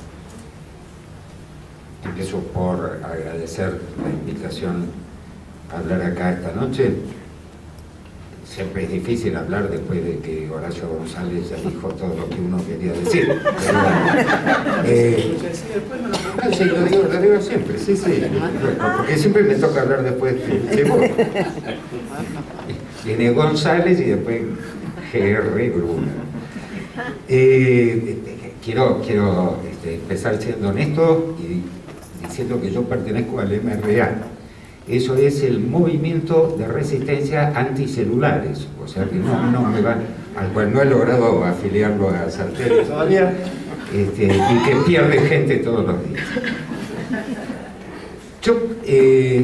empiezo por agradecer la invitación a hablar acá esta noche. Siempre es difícil hablar después de que Horacio González ya dijo todo lo que uno quería decir. Pero, eh, sí, lo digo, lo digo siempre, sí, sí. Porque siempre me toca hablar después de vos. Viene González y después G R Bruna. Eh, quiero quiero este, empezar siendo honesto y diciendo que yo pertenezco al M R A. Eso es el movimiento de resistencia anticelulares, o sea que no, no me va, al cual no he logrado afiliarlo a Sartori todavía, este, y que pierde gente todos los días. Yo eh,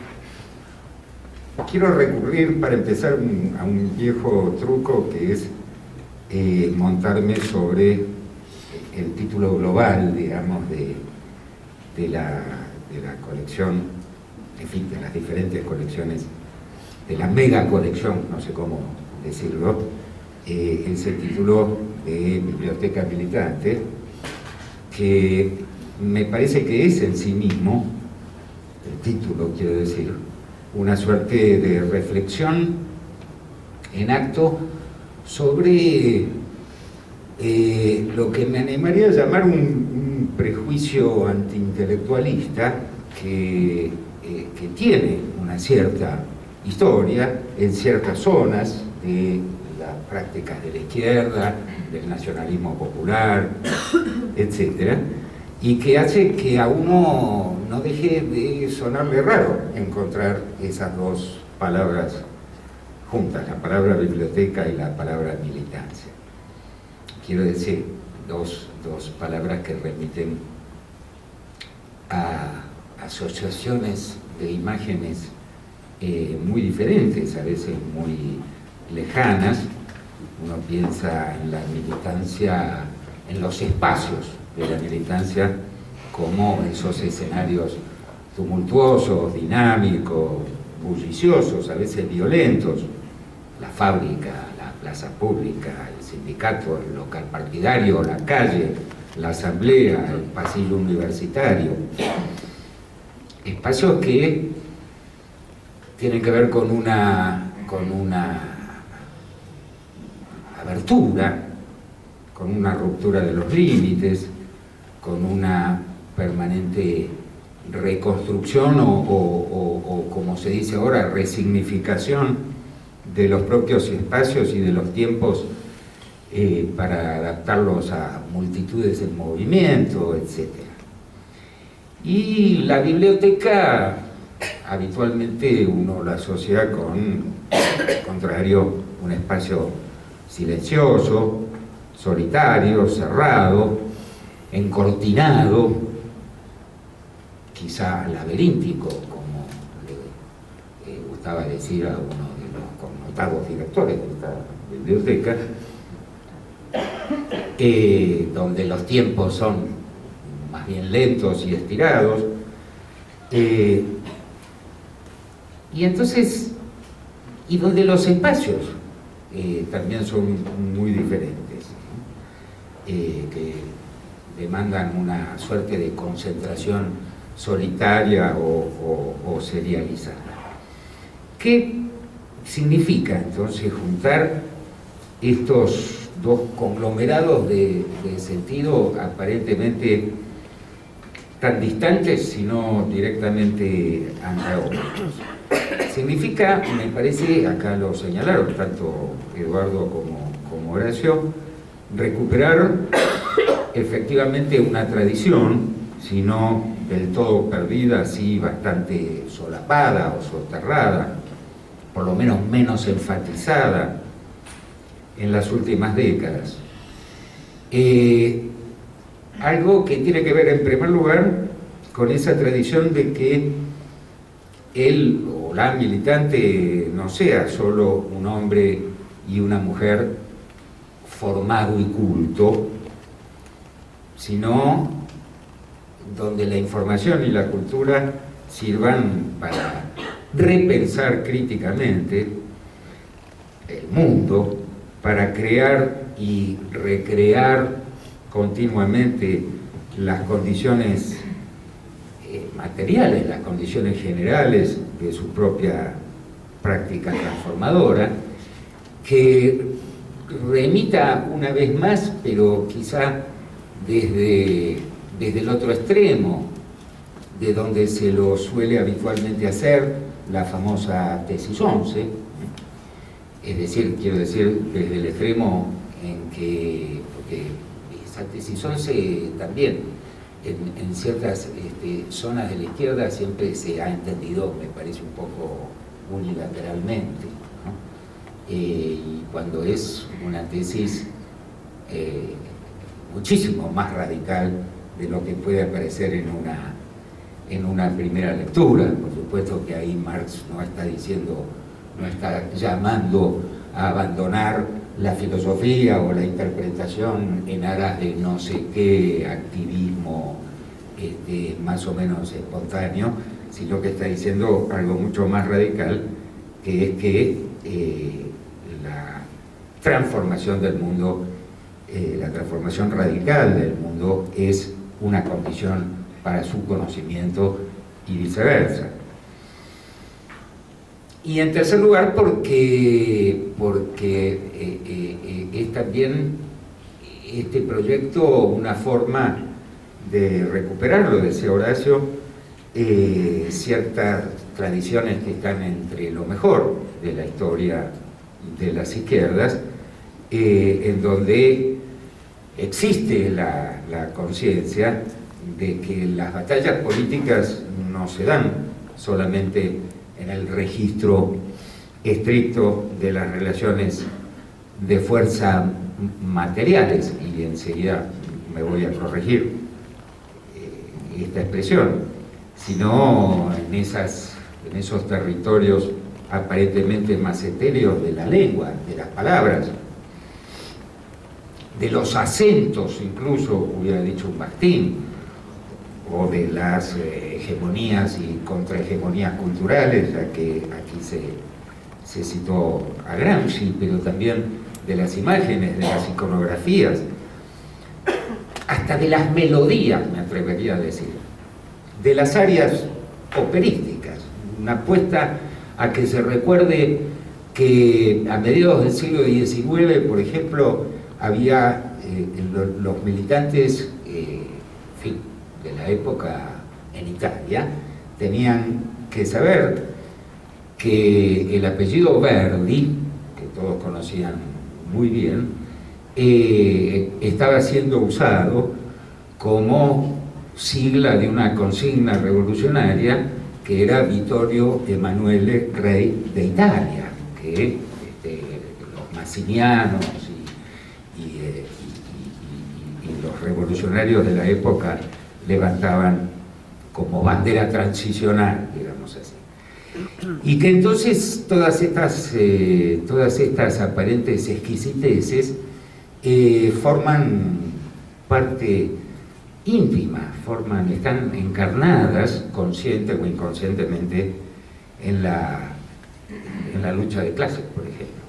quiero recurrir para empezar un, a un viejo truco que es Eh, montarme sobre el título global, digamos, de, de, la, de la colección, en fin, de las diferentes colecciones, de la mega colección, no sé cómo decirlo, eh, ese título de Biblioteca Militante, que me parece que es en sí mismo, el título quiero decir, una suerte de reflexión en acto sobre eh, lo que me animaría a llamar un, un prejuicio antiintelectualista que, eh, que tiene una cierta historia en ciertas zonas de las prácticas de la izquierda, del nacionalismo popular, etcétera, y que hace que a uno no deje de sonarle raro encontrar esas dos palabras juntas, la palabra biblioteca y la palabra militancia. Quiero decir, dos, dos palabras que remiten a asociaciones de imágenes eh, muy diferentes, a veces muy lejanas. Uno piensa en la militancia, en los espacios de la militancia, como esos escenarios tumultuosos, dinámicos, bulliciosos, a veces violentos, la fábrica, la plaza pública, el sindicato, el local partidario, la calle, la asamblea, el pasillo universitario. Espacios que tienen que ver con una, con una abertura, con una ruptura de los límites, con una permanente reconstrucción o, o, o, o, como se dice ahora, resignificación de los propios espacios y de los tiempos eh, para adaptarlos a multitudes en movimiento, etcétera. Y la biblioteca habitualmente uno la asocia con, al contrario, un espacio silencioso, solitario, cerrado, encortinado, quizá laberíntico, como le eh, gustaba decir a uno de los connotados directores de esta biblioteca, eh, donde los tiempos son más bien lentos y estirados, eh, y entonces, y donde los espacios eh, también son muy diferentes, ¿no? eh, que demandan una suerte de concentración solitaria o, o, o serializada. ¿Qué significa entonces juntar estos dos conglomerados de, de sentido aparentemente tan distantes, sino directamente antagónicos? Significa, me parece, acá lo señalaron tanto Eduardo como, como Horacio, recuperar efectivamente una tradición, si no del todo perdida, sí bastante solapada o soterrada, por lo menos menos enfatizada en las últimas décadas. Eh, algo que tiene que ver en primer lugar con esa tradición de que él o la militante no sea solo un hombre y una mujer formado y culto, sino donde la información y la cultura sirvan para repensar críticamente el mundo, para crear y recrear continuamente las condiciones eh, materiales, las condiciones generales de su propia práctica transformadora, que remita una vez más, pero quizá desde, desde el otro extremo, de donde se lo suele habitualmente hacer la famosa tesis once, es decir, quiero decir, desde el extremo en que, porque esa tesis once también en, en ciertas este, zonas de la izquierda siempre se ha entendido, me parece un poco unilateralmente, ¿no? Eh, y cuando es una tesis eh, muchísimo más radical de lo que puede aparecer en una, en una primera lectura. Por supuesto que ahí Marx no está diciendo, no está llamando a abandonar la filosofía o la interpretación en aras de no sé qué activismo este, más o menos espontáneo, sino que está diciendo algo mucho más radical, que es que eh, la transformación del mundo, eh, la transformación radical del mundo es una condición para su conocimiento y viceversa. Y en tercer lugar, porque, porque eh, eh, es también este proyecto una forma de recuperar, lo decía Horacio, eh, ciertas tradiciones que están entre lo mejor de la historia de las izquierdas, eh, en donde existe la, la conciencia de que las batallas políticas no se dan solamente en el registro estricto de las relaciones de fuerza materiales, y enseguida me voy a corregir eh, esta expresión, sino en, esas, en esos territorios aparentemente más etéreos de la lengua, de las palabras, de los acentos, incluso hubiera dicho un Bakhtin, o de las eh, hegemonías y contrahegemonías culturales, ya que aquí se, se citó a Gramsci, pero también de las imágenes, de las iconografías, hasta de las melodías, me atrevería a decir, de las áreas operísticas, una apuesta a que se recuerde que a mediados del siglo diecinueve, por ejemplo, había eh, los militantes eh, en fin, de la época en Italia, tenían que saber que el apellido Verdi, que todos conocían muy bien, eh, estaba siendo usado como sigla de una consigna revolucionaria que era Vittorio Emanuele, rey de Italia, que este, los massinianos y, y, eh, y, y, y los revolucionarios de la época levantaban como bandera transicional, digamos así. Y que entonces todas estas, eh, todas estas aparentes exquisiteces eh, forman parte íntima, forman, están encarnadas, consciente o inconscientemente, en la, en la lucha de clases, por ejemplo.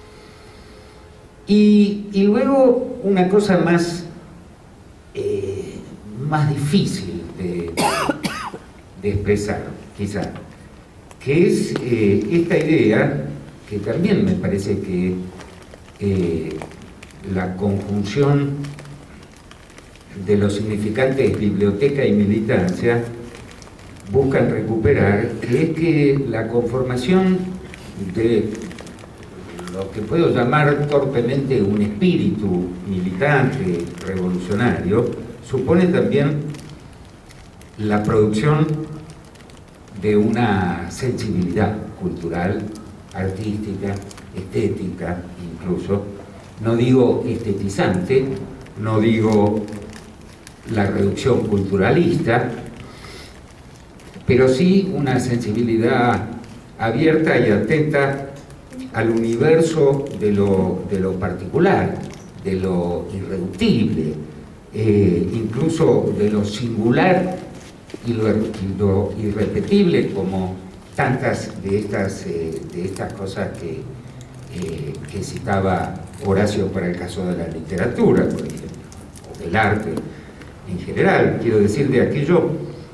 Y, y luego una cosa más, eh, más difícil de, de expresar, quizá, que es eh, esta idea, que también me parece que eh, la conjunción de los significantes biblioteca y militancia buscan recuperar, que es que la conformación de lo que puedo llamar torpemente un espíritu militante, revolucionario, supone también la producción de una sensibilidad cultural, artística, estética incluso. No digo estetizante, no digo la reducción culturalista, pero sí una sensibilidad abierta y atenta al universo de lo, de lo particular, de lo irreductible, eh, incluso de lo singular y lo, y lo irrepetible, como tantas de estas, eh, de estas cosas que, eh, que citaba Horacio para el caso de la literatura, por ejemplo, o del arte en general. Quiero decir, de aquello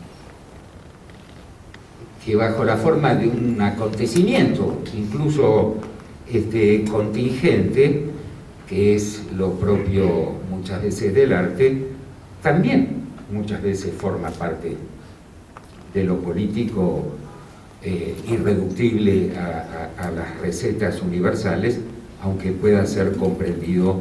que bajo la forma de un acontecimiento, incluso este, contingente, que es lo propio muchas veces del arte, también muchas veces forma parte de lo político eh, irreductible a, a, a las recetas universales, aunque pueda ser comprendido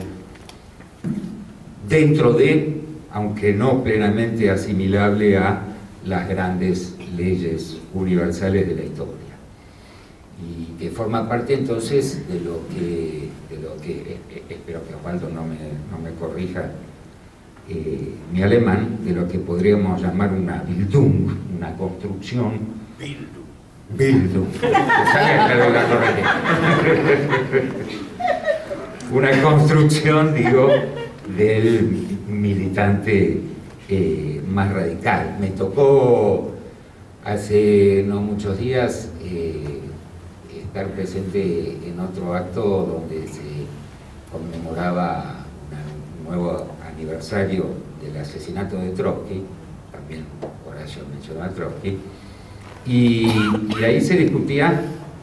dentro de, aunque no plenamente asimilable a las grandes leyes universales de la historia, y que forma parte entonces de lo que, de lo que eh, espero que Osvaldo no me, no me corrija eh, mi alemán, de lo que podríamos llamar una Bildung, una construcción Bildung, Bildung. Una construcción, digo, del militante eh, más radical. Me tocó hace no muchos días eh, estar presente en otro acto donde se conmemoraba una, un nuevo aniversario del asesinato de Trotsky, también Horacio mencionó a Trotsky, y, y ahí se discutía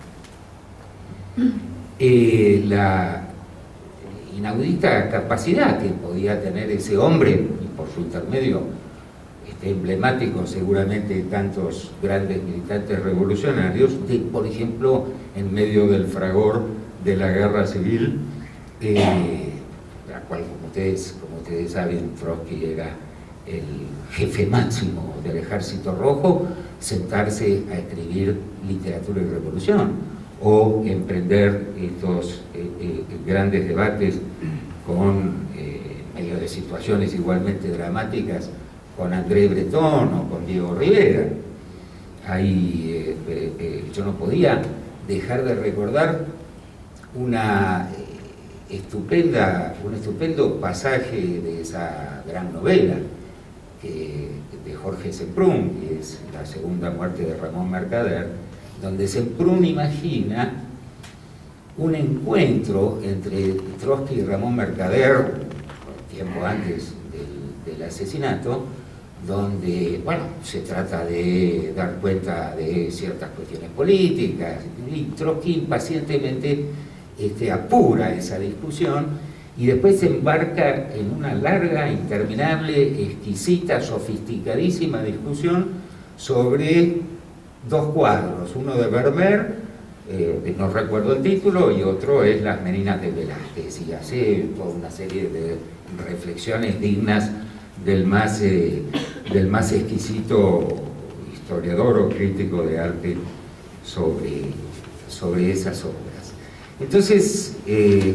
eh, la inaudita capacidad que podía tener ese hombre, y por su intermedio este, emblemático seguramente de tantos grandes militantes revolucionarios, de, por ejemplo, en medio del fragor de la guerra civil, eh, la cual, como ustedes, como ustedes saben, Trotsky era el jefe máximo del Ejército Rojo, sentarse a escribir literatura y revolución, o emprender estos eh, eh, grandes debates con eh, medio de situaciones igualmente dramáticas con André Breton o con Diego Rivera. Ahí eh, eh, eh, yo no podía dejar de recordar una eh, estupenda, un estupendo pasaje de esa gran novela que, de Jorge Semprún, que es La segunda muerte de Ramón Mercader, donde Semprún imagina un encuentro entre Trotsky y Ramón Mercader, tiempo antes del, del asesinato, donde, bueno, se trata de dar cuenta de ciertas cuestiones políticas, y Trotsky impacientemente este, apura esa discusión, y después se embarca en una larga, interminable, exquisita, sofisticadísima discusión sobre dos cuadros, uno de Vermeer, eh, no recuerdo el título, y otro es Las Meninas de Velázquez, y hace toda una serie de reflexiones dignas del más, eh, del más exquisito historiador o crítico de arte sobre, sobre esas obras. Entonces, eh,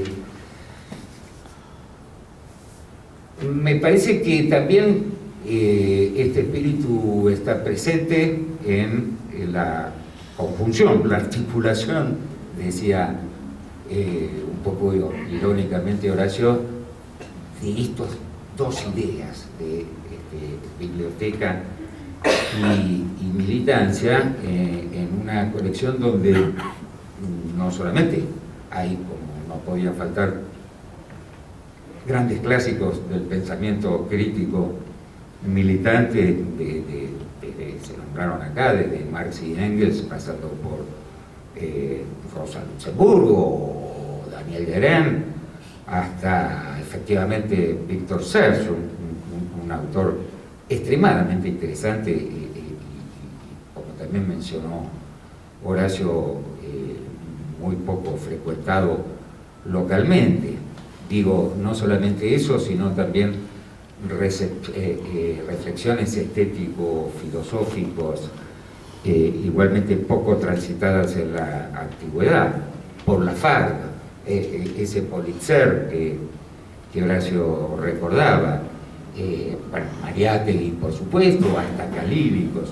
me parece que también eh, este espíritu está presente en la conjunción, la articulación, decía eh, un poco irónicamente Horacio, de estas dos ideas de este, biblioteca y, y militancia eh, en una colección donde no solamente hay, como no podía faltar, grandes clásicos del pensamiento crítico militante de, de, de, de, se nombraron acá, desde Marx y Engels, pasando por eh, Rosa Luxemburgo o Daniel Guérin, hasta efectivamente Víctor Serge, un, un, un autor extremadamente interesante y, y, y como también mencionó Horacio, eh, muy poco frecuentado localmente. Digo, no solamente eso, sino también eh, eh, reflexiones estético-filosóficos eh, igualmente poco transitadas en la antigüedad, por la farga, eh, eh, ese Politzer que, que Horacio recordaba, eh, bueno, Mariátegui, por supuesto, hasta Calílicos.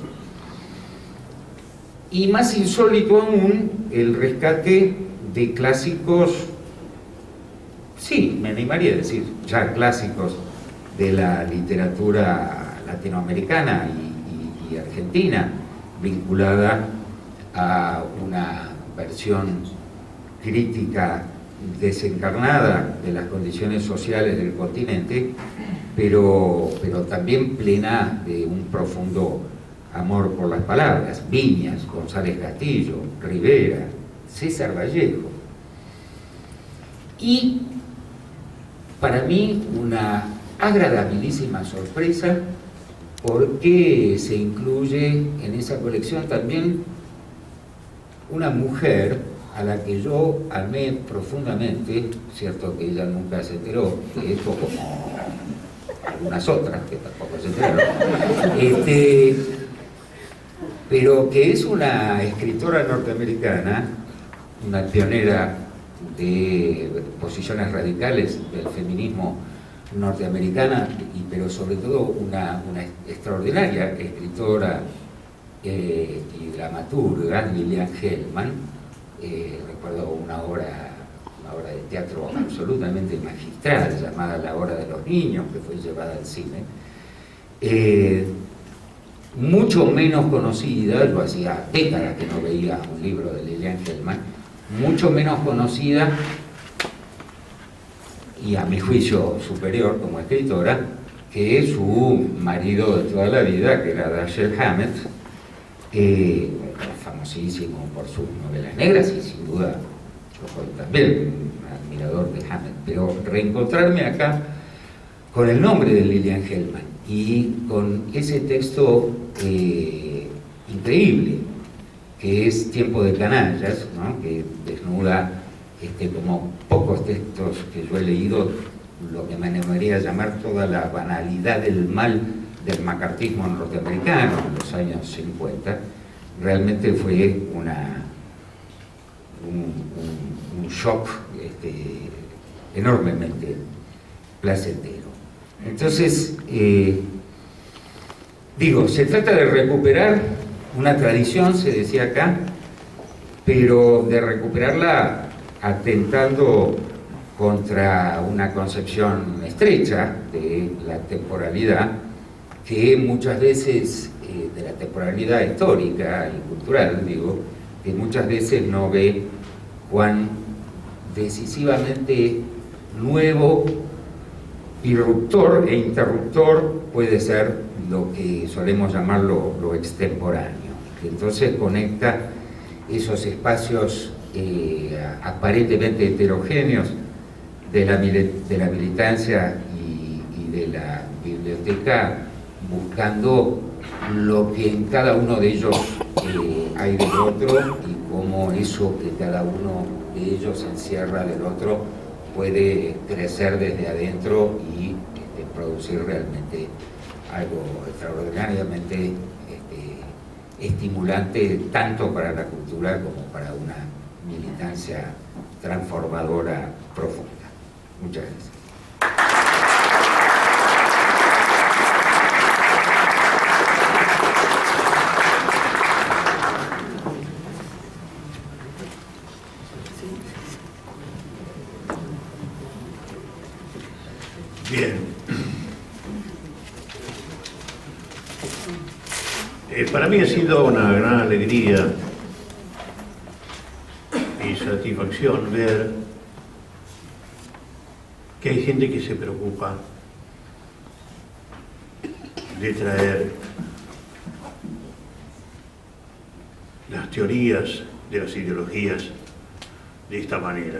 Y más insólito aún, el rescate de clásicos, sí, me animaría a decir, ya clásicos de la literatura latinoamericana y, y, y argentina, vinculada a una versión crítica desencarnada de las condiciones sociales del continente, pero, pero también plena de un profundo amor por las palabras. Viñas, González Castillo, Rivera, César Vallejo. Y para mí una agradabilísima sorpresa, porque se incluye en esa colección también una mujer a la que yo amé profundamente, cierto que ella nunca se enteró de esto, como algunas otras que tampoco se enteraron, este, pero que es una escritora norteamericana, una pionera de posiciones radicales del feminismo norteamericana, y, pero sobre todo una, una extraordinaria escritora eh, y dramaturga, Lilian Hellman. Eh, recuerdo una obra, una obra de teatro absolutamente magistral llamada La Hora de los Niños, que fue llevada al cine. Eh, mucho menos conocida, yo hacía décadas que no veía un libro de Lilian Hellman, mucho menos conocida y a mi juicio superior como escritora, que es su marido de toda la vida, que era Dashiell Hammett, eh, famosísimo por sus novelas negras, y sin duda yo soy también un admirador de Hammett, pero reencontrarme acá con el nombre de Lilian Hellman y con ese texto eh, increíble, que es Tiempo de canallas, ¿no?, que desnuda, este, como pocos textos que yo he leído, lo que me animaría a llamar toda la banalidad del mal del macartismo norteamericano en los años cincuenta. Realmente fue una, un, un, un shock este, enormemente placentero. Entonces, eh, digo, se trata de recuperar una tradición, se decía acá, pero de recuperarla atentando contra una concepción estrecha de la temporalidad, que muchas veces, eh, de la temporalidad histórica y cultural, digo, que muchas veces no ve cuán decisivamente nuevo, irruptor e interruptor puede ser lo que solemos llamar lo, lo extemporáneo, que entonces conecta esos espacios eh, aparentemente heterogéneos de la, de la militancia y, y de la biblioteca, buscando lo que en cada uno de ellos eh, hay del otro, y cómo eso que cada uno de ellos encierra del otro puede crecer desde adentro y este, producir realmente algo extraordinariamente este, estimulante, tanto para la cultura como para una militancia transformadora profunda. Muchas gracias. Bien. Eh, para mí ha sido una gran alegría y satisfacción ver que hay gente que se preocupa de traer las teorías de las ideologías de esta manera.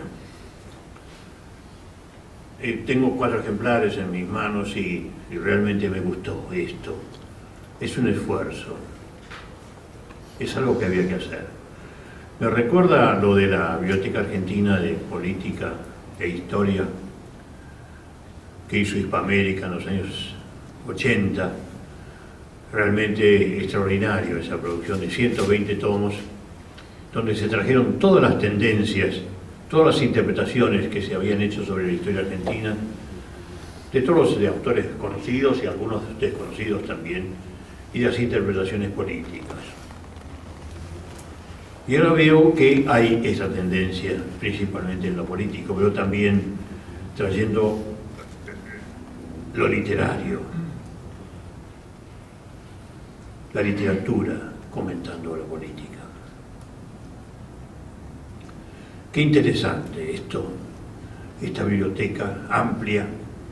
Eh, tengo cuatro ejemplares en mis manos y, y realmente me gustó esto. Es un esfuerzo, es algo que había que hacer. Me recuerda lo de la Biblioteca Argentina de Política e historia que hizo Hispamérica en los años ochenta. Realmente extraordinario esa producción de ciento veinte tomos, donde se trajeron todas las tendencias, todas las interpretaciones que se habían hecho sobre la historia argentina, de todos los de autores conocidos y algunos desconocidos también, y las interpretaciones políticas. Y ahora veo que hay esa tendencia, principalmente en lo político, pero también trayendo lo literario, la literatura comentando la política. Qué interesante esto, esta biblioteca amplia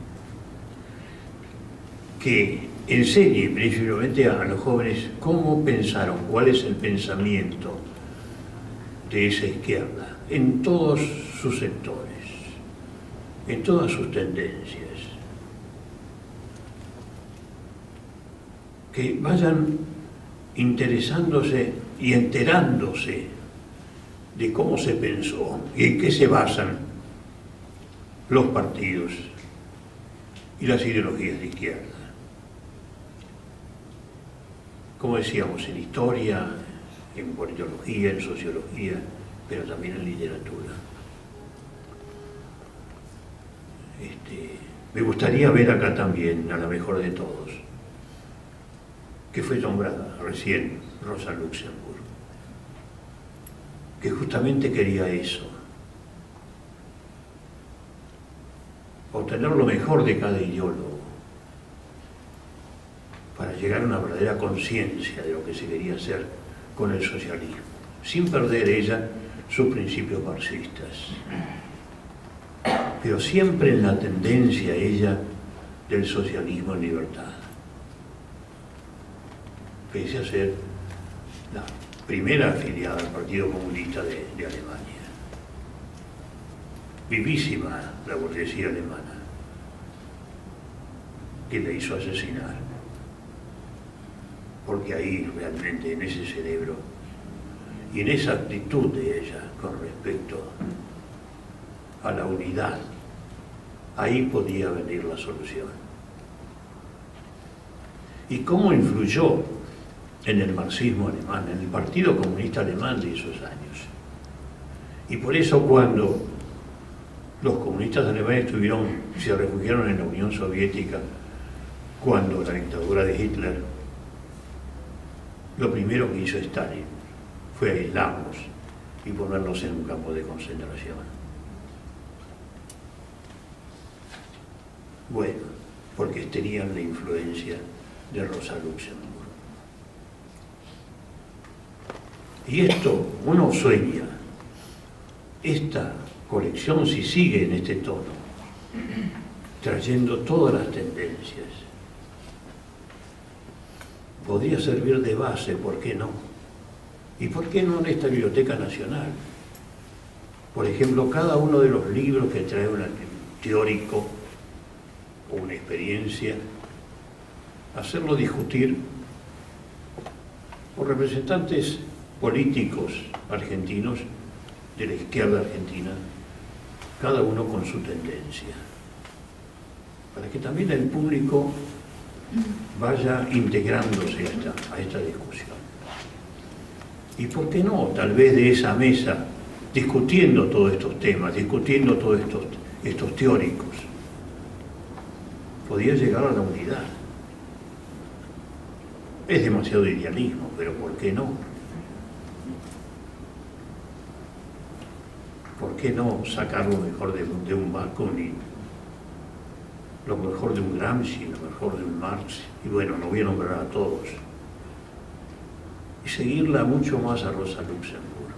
que enseñe principalmente a los jóvenes cómo pensaron, cuál es el pensamiento de esa izquierda en todos sus sectores, en todas sus tendencias. Que vayan interesándose y enterándose de cómo se pensó y en qué se basan los partidos y las ideologías de izquierda. Como decíamos, en historia, en politología, en sociología, pero también en literatura. Este, me gustaría ver acá también a la mejor de todos, que fue nombrada recién Rosa Luxemburg, que justamente quería eso, obtener lo mejor de cada ideólogo para llegar a una verdadera conciencia de lo que se quería hacer con el socialismo, sin perder ella sus principios marxistas, pero siempre en la tendencia ella del socialismo en libertad, pese a ser la primera afiliada al Partido Comunista de, de Alemania. Vivísima la burguesía alemana, que le hizo asesinar, porque ahí realmente en ese cerebro y en esa actitud de ella con respecto a la unidad, ahí podía venir la solución. ¿Y cómo influyó en el marxismo alemán, en el Partido Comunista Alemán de esos años? Y por eso cuando los comunistas alemanes estuvieron, se refugiaron en la Unión Soviética, cuando la dictadura de Hitler, lo primero que hizo Stalin fue aislarlos y ponerlos en un campo de concentración. Bueno, porque tenían la influencia de Rosa Luxemburg. Y esto, uno sueña, esta colección, si sigue en este tono, trayendo todas las tendencias, podría servir de base, ¿por qué no? ¿Y por qué no en esta Biblioteca Nacional? Por ejemplo, cada uno de los libros que trae un teórico o una experiencia, hacerlo discutir por representantes políticos argentinos de la izquierda argentina, cada uno con su tendencia, para que también el público vaya integrándose a esta, a esta discusión. Y por qué no, tal vez de esa mesa, discutiendo todos estos temas, discutiendo todos estos, estos teóricos, podía llegar a la unidad. Es demasiado idealismo, pero ¿por qué no? ¿Por qué no sacar lo mejor de, de un Bakunin, lo mejor de un Gramsci, lo mejor de un Marx? Y bueno, no voy a nombrar a todos. Y seguirla mucho más a Rosa Luxemburg.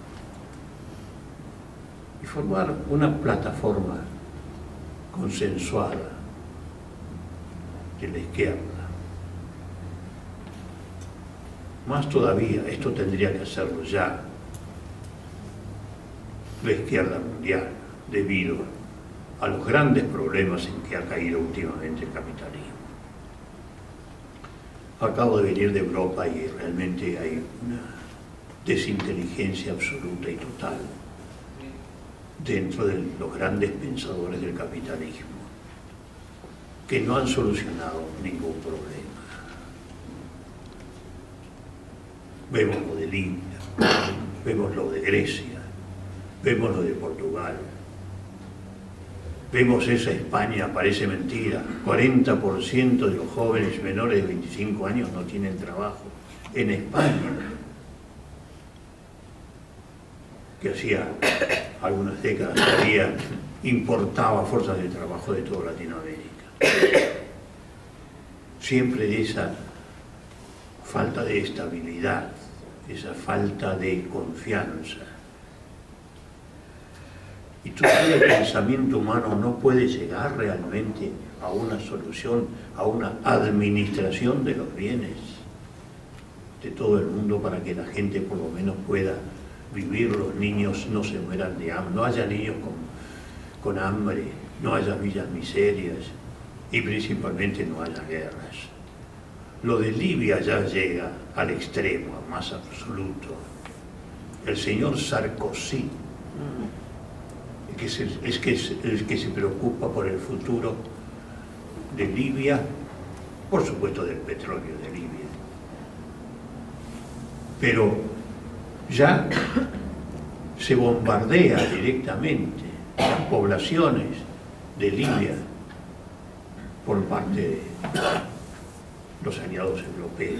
Y formar una plataforma consensuada de la izquierda. Más todavía, esto tendría que hacerlo ya la izquierda mundial, debido a los grandes problemas en que ha caído últimamente el capitalismo. Acabo de venir de Europa y realmente hay una desinteligencia absoluta y total dentro de los grandes pensadores del capitalismo, que no han solucionado ningún problema. Vemos lo de Libia, vemos lo de Grecia, vemos lo de Portugal, vemos esa España, parece mentira, cuarenta por ciento de los jóvenes menores de veinticinco años no tienen trabajo. En España, que hacía algunas décadas todavía importaba fuerzas de trabajo de toda Latinoamérica. Siempre de esa falta de estabilidad, esa falta de confianza. Y todavía el pensamiento humano no puede llegar realmente a una solución, a una administración de los bienes de todo el mundo para que la gente por lo menos pueda vivir, los niños no se mueran de hambre, no haya niños con, con hambre, no haya villas miserias y principalmente no haya guerras. Lo de Libia ya llega al extremo, al más absoluto. El señor Sarkozy es que, se, es que es el que se preocupa por el futuro de Libia, por supuesto del petróleo de Libia. Pero ya se bombardea directamente las poblaciones de Libia por parte de los aliados europeos.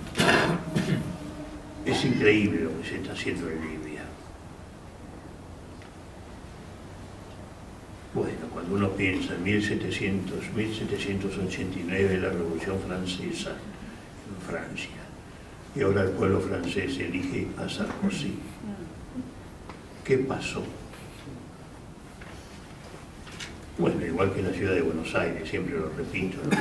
Es increíble lo que se está haciendo en Libia. Bueno, cuando uno piensa en mil setecientos, mil setecientos ochenta y nueve, la Revolución Francesa en Francia, y ahora el pueblo francés elige a Sarkozy. ¿Qué pasó? Bueno, igual que en la ciudad de Buenos Aires, siempre lo repito, ¿no?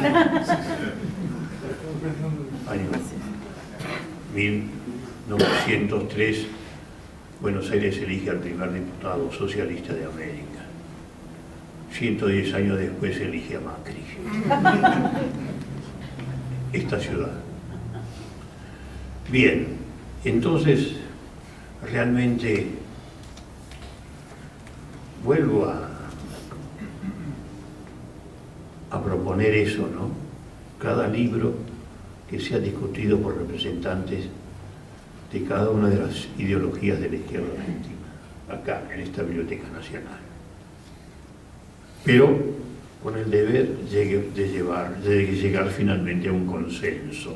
Año mil novecientos tres, Buenos Aires elige al primer diputado socialista de América. ciento diez años después elige a Macri. Esta ciudad. Bien, entonces realmente vuelvo a, a proponer eso, ¿no? Cada libro que sea discutido por representantes de cada una de las ideologías de la izquierda argentina, acá en esta Biblioteca Nacional. Pero con el deber de, llevar, de llegar finalmente a un consenso.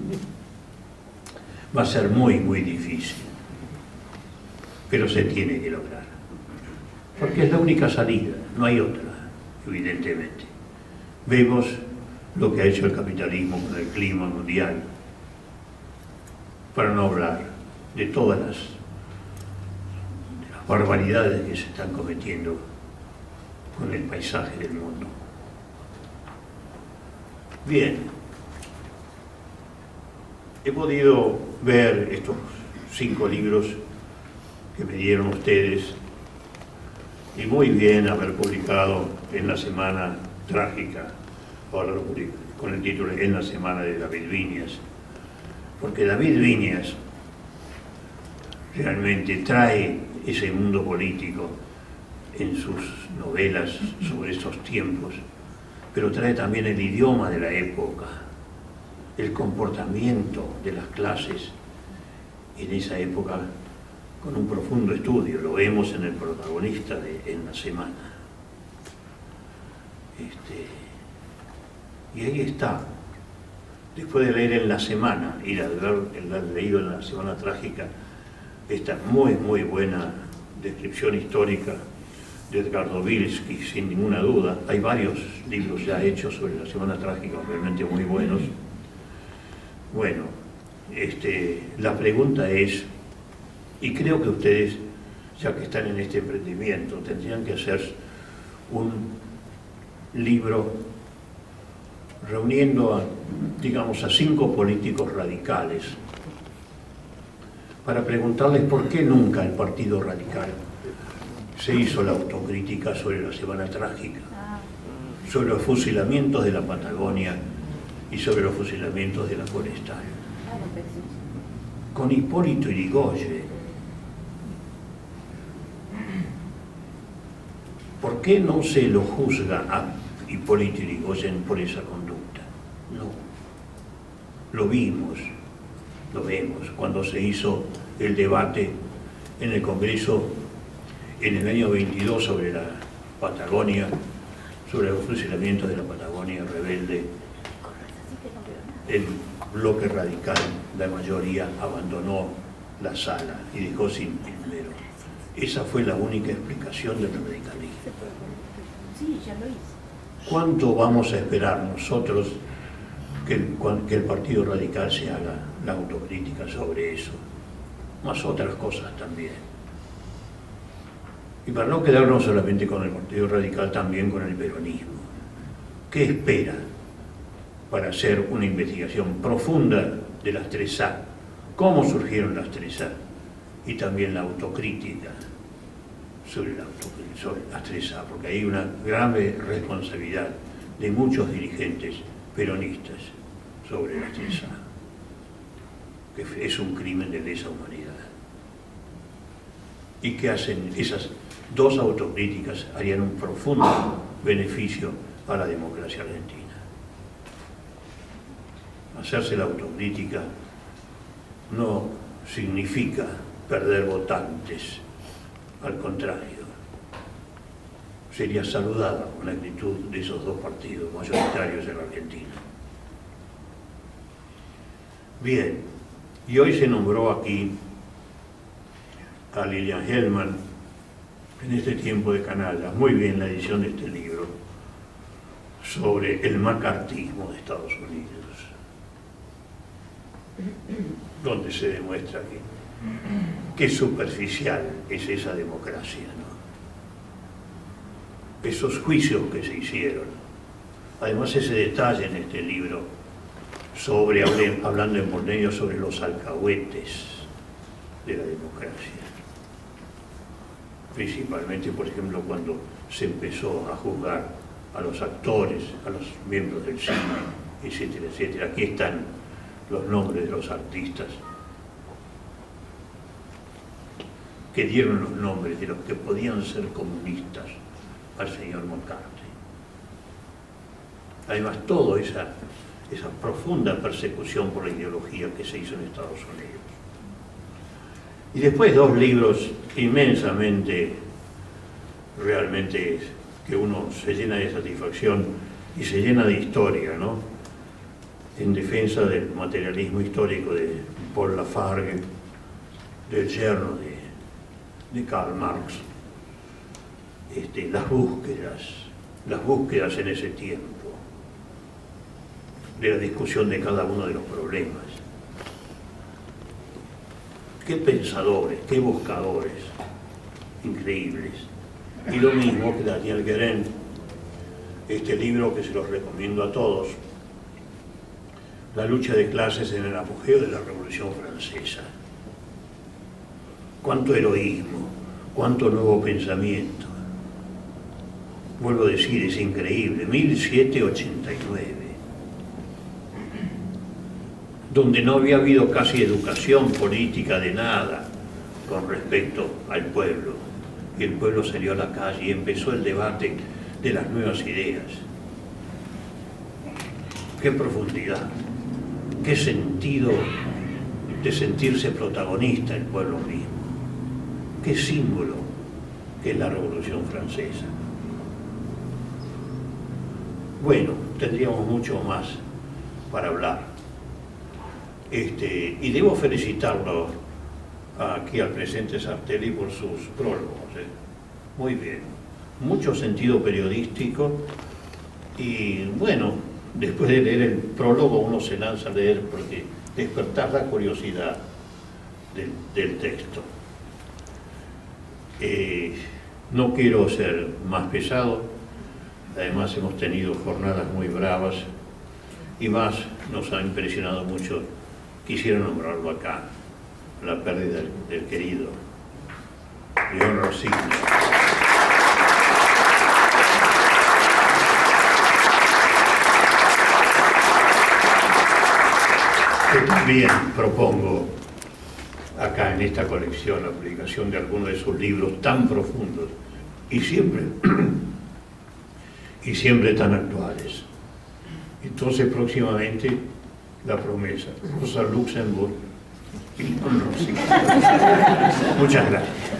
Va a ser muy, muy difícil, pero se tiene que lograr, porque es la única salida, no hay otra, evidentemente. Vemos lo que ha hecho el capitalismo con el clima mundial, para no hablar de todas las, de las barbaridades que se están cometiendo con el paisaje del mundo. Bien, he podido ver estos cinco libros que me dieron ustedes y muy bien haber publicado en la Semana Trágica, ahora lo publico con el título En la Semana de David Viñas, porque David Viñas realmente trae ese mundo político en sus novelas sobre esos tiempos, pero trae también el idioma de la época, el comportamiento de las clases en esa época con un profundo estudio. Lo vemos en el protagonista de En la Semana. Este, y ahí está. Después de leer En la Semana y de haber, de haber leído En la Semana Trágica, esta muy, muy buena descripción histórica de Edgardo Bilski, sin ninguna duda. Hay varios libros ya hechos sobre la Semana Trágica, realmente muy buenos. Bueno, este, la pregunta es, y creo que ustedes, ya que están en este emprendimiento, tendrían que hacer un libro reuniendo a, digamos, a cinco políticos radicales para preguntarles por qué nunca el Partido Radical se hizo la autocrítica sobre la Semana Trágica, sobre los fusilamientos de la Patagonia y sobre los fusilamientos de la Forestal. Con Hipólito Yrigoyen, qué no se lo juzga a Hipólito Yrigoyen por esa conducta? No. Lo vimos, lo vemos, cuando se hizo el debate en el Congreso en el año veintidós sobre la Patagonia, sobre los fusilamientos de la Patagonia rebelde. El bloque radical, la mayoría, abandonó la sala y dejó sin primero. Esa fue la única explicación del radicalismo. Sí, ya lo hice. ¿Cuánto vamos a esperar nosotros que el, que el Partido Radical se haga la autocrítica sobre eso? Más otras cosas también. Y para no quedarnos solamente con el Partido Radical, también con el peronismo. ¿Qué espera para hacer una investigación profunda de las tres A? ¿Cómo surgieron las tres A? Y también la autocrítica sobre, la autocrítica, sobre las tres A, porque hay una grave responsabilidad de muchos dirigentes peronistas sobre las tres A, que es un crimen de lesa humanidad. Y que hacen esas dos autocríticas, harían un profundo beneficio a la democracia argentina. Hacerse la autocrítica no significa perder votantes, al contrario, sería saludada con la actitud de esos dos partidos mayoritarios en la Argentina. Bien, y hoy se nombró aquí a Lilian Hellman en este tiempo de canallas, muy bien la edición de este libro sobre el macartismo de Estados Unidos, donde se demuestra que qué superficial es esa democracia, ¿no? Esos juicios que se hicieron, además ese detalle en este libro sobre, hablando en porteño, sobre los alcahuetes de la democracia, principalmente, por ejemplo, cuando se empezó a juzgar a los actores, a los miembros del cine, etcétera, etcétera. Aquí están los nombres de los artistas que dieron los nombres de los que podían ser comunistas al señor McCarthy. Además, toda esa, esa profunda persecución por la ideología que se hizo en Estados Unidos. Y después dos libros inmensamente, realmente, que uno se llena de satisfacción y se llena de historia, ¿no? En defensa del materialismo histórico de Paul Lafargue, del yerno de, de Karl Marx, este, las búsquedas, las búsquedas en ese tiempo, de la discusión de cada uno de los problemas. Qué pensadores, qué buscadores, increíbles. Y lo mismo que Daniel Guérin, este libro que se los recomiendo a todos, La lucha de clases en el apogeo de la Revolución Francesa. Cuánto heroísmo, cuánto nuevo pensamiento. Vuelvo a decir, es increíble, mil setecientos ochenta y nueve, donde no había habido casi educación política de nada con respecto al pueblo. Y el pueblo salió a la calle y empezó el debate de las nuevas ideas. Qué profundidad, qué sentido de sentirse protagonista el pueblo mismo. Qué símbolo que es la Revolución Francesa. Bueno, tendríamos mucho más para hablar. Este, y debo felicitarlo aquí al presidente Sartelli por sus prólogos. ¿eh? Muy bien, mucho sentido periodístico y bueno, después de leer el prólogo uno se lanza a leer porque despertar la curiosidad del, del texto. Eh, no quiero ser más pesado, además hemos tenido jornadas muy bravas y más nos ha impresionado mucho, quisiera nombrarlo acá, la pérdida del, del querido León Rossignol. Que también propongo acá en esta colección la publicación de algunos de sus libros tan profundos y siempre y siempre tan actuales. Entonces, próximamente, la promesa, Rosa Luxemburg y León Rossi. Muchas gracias.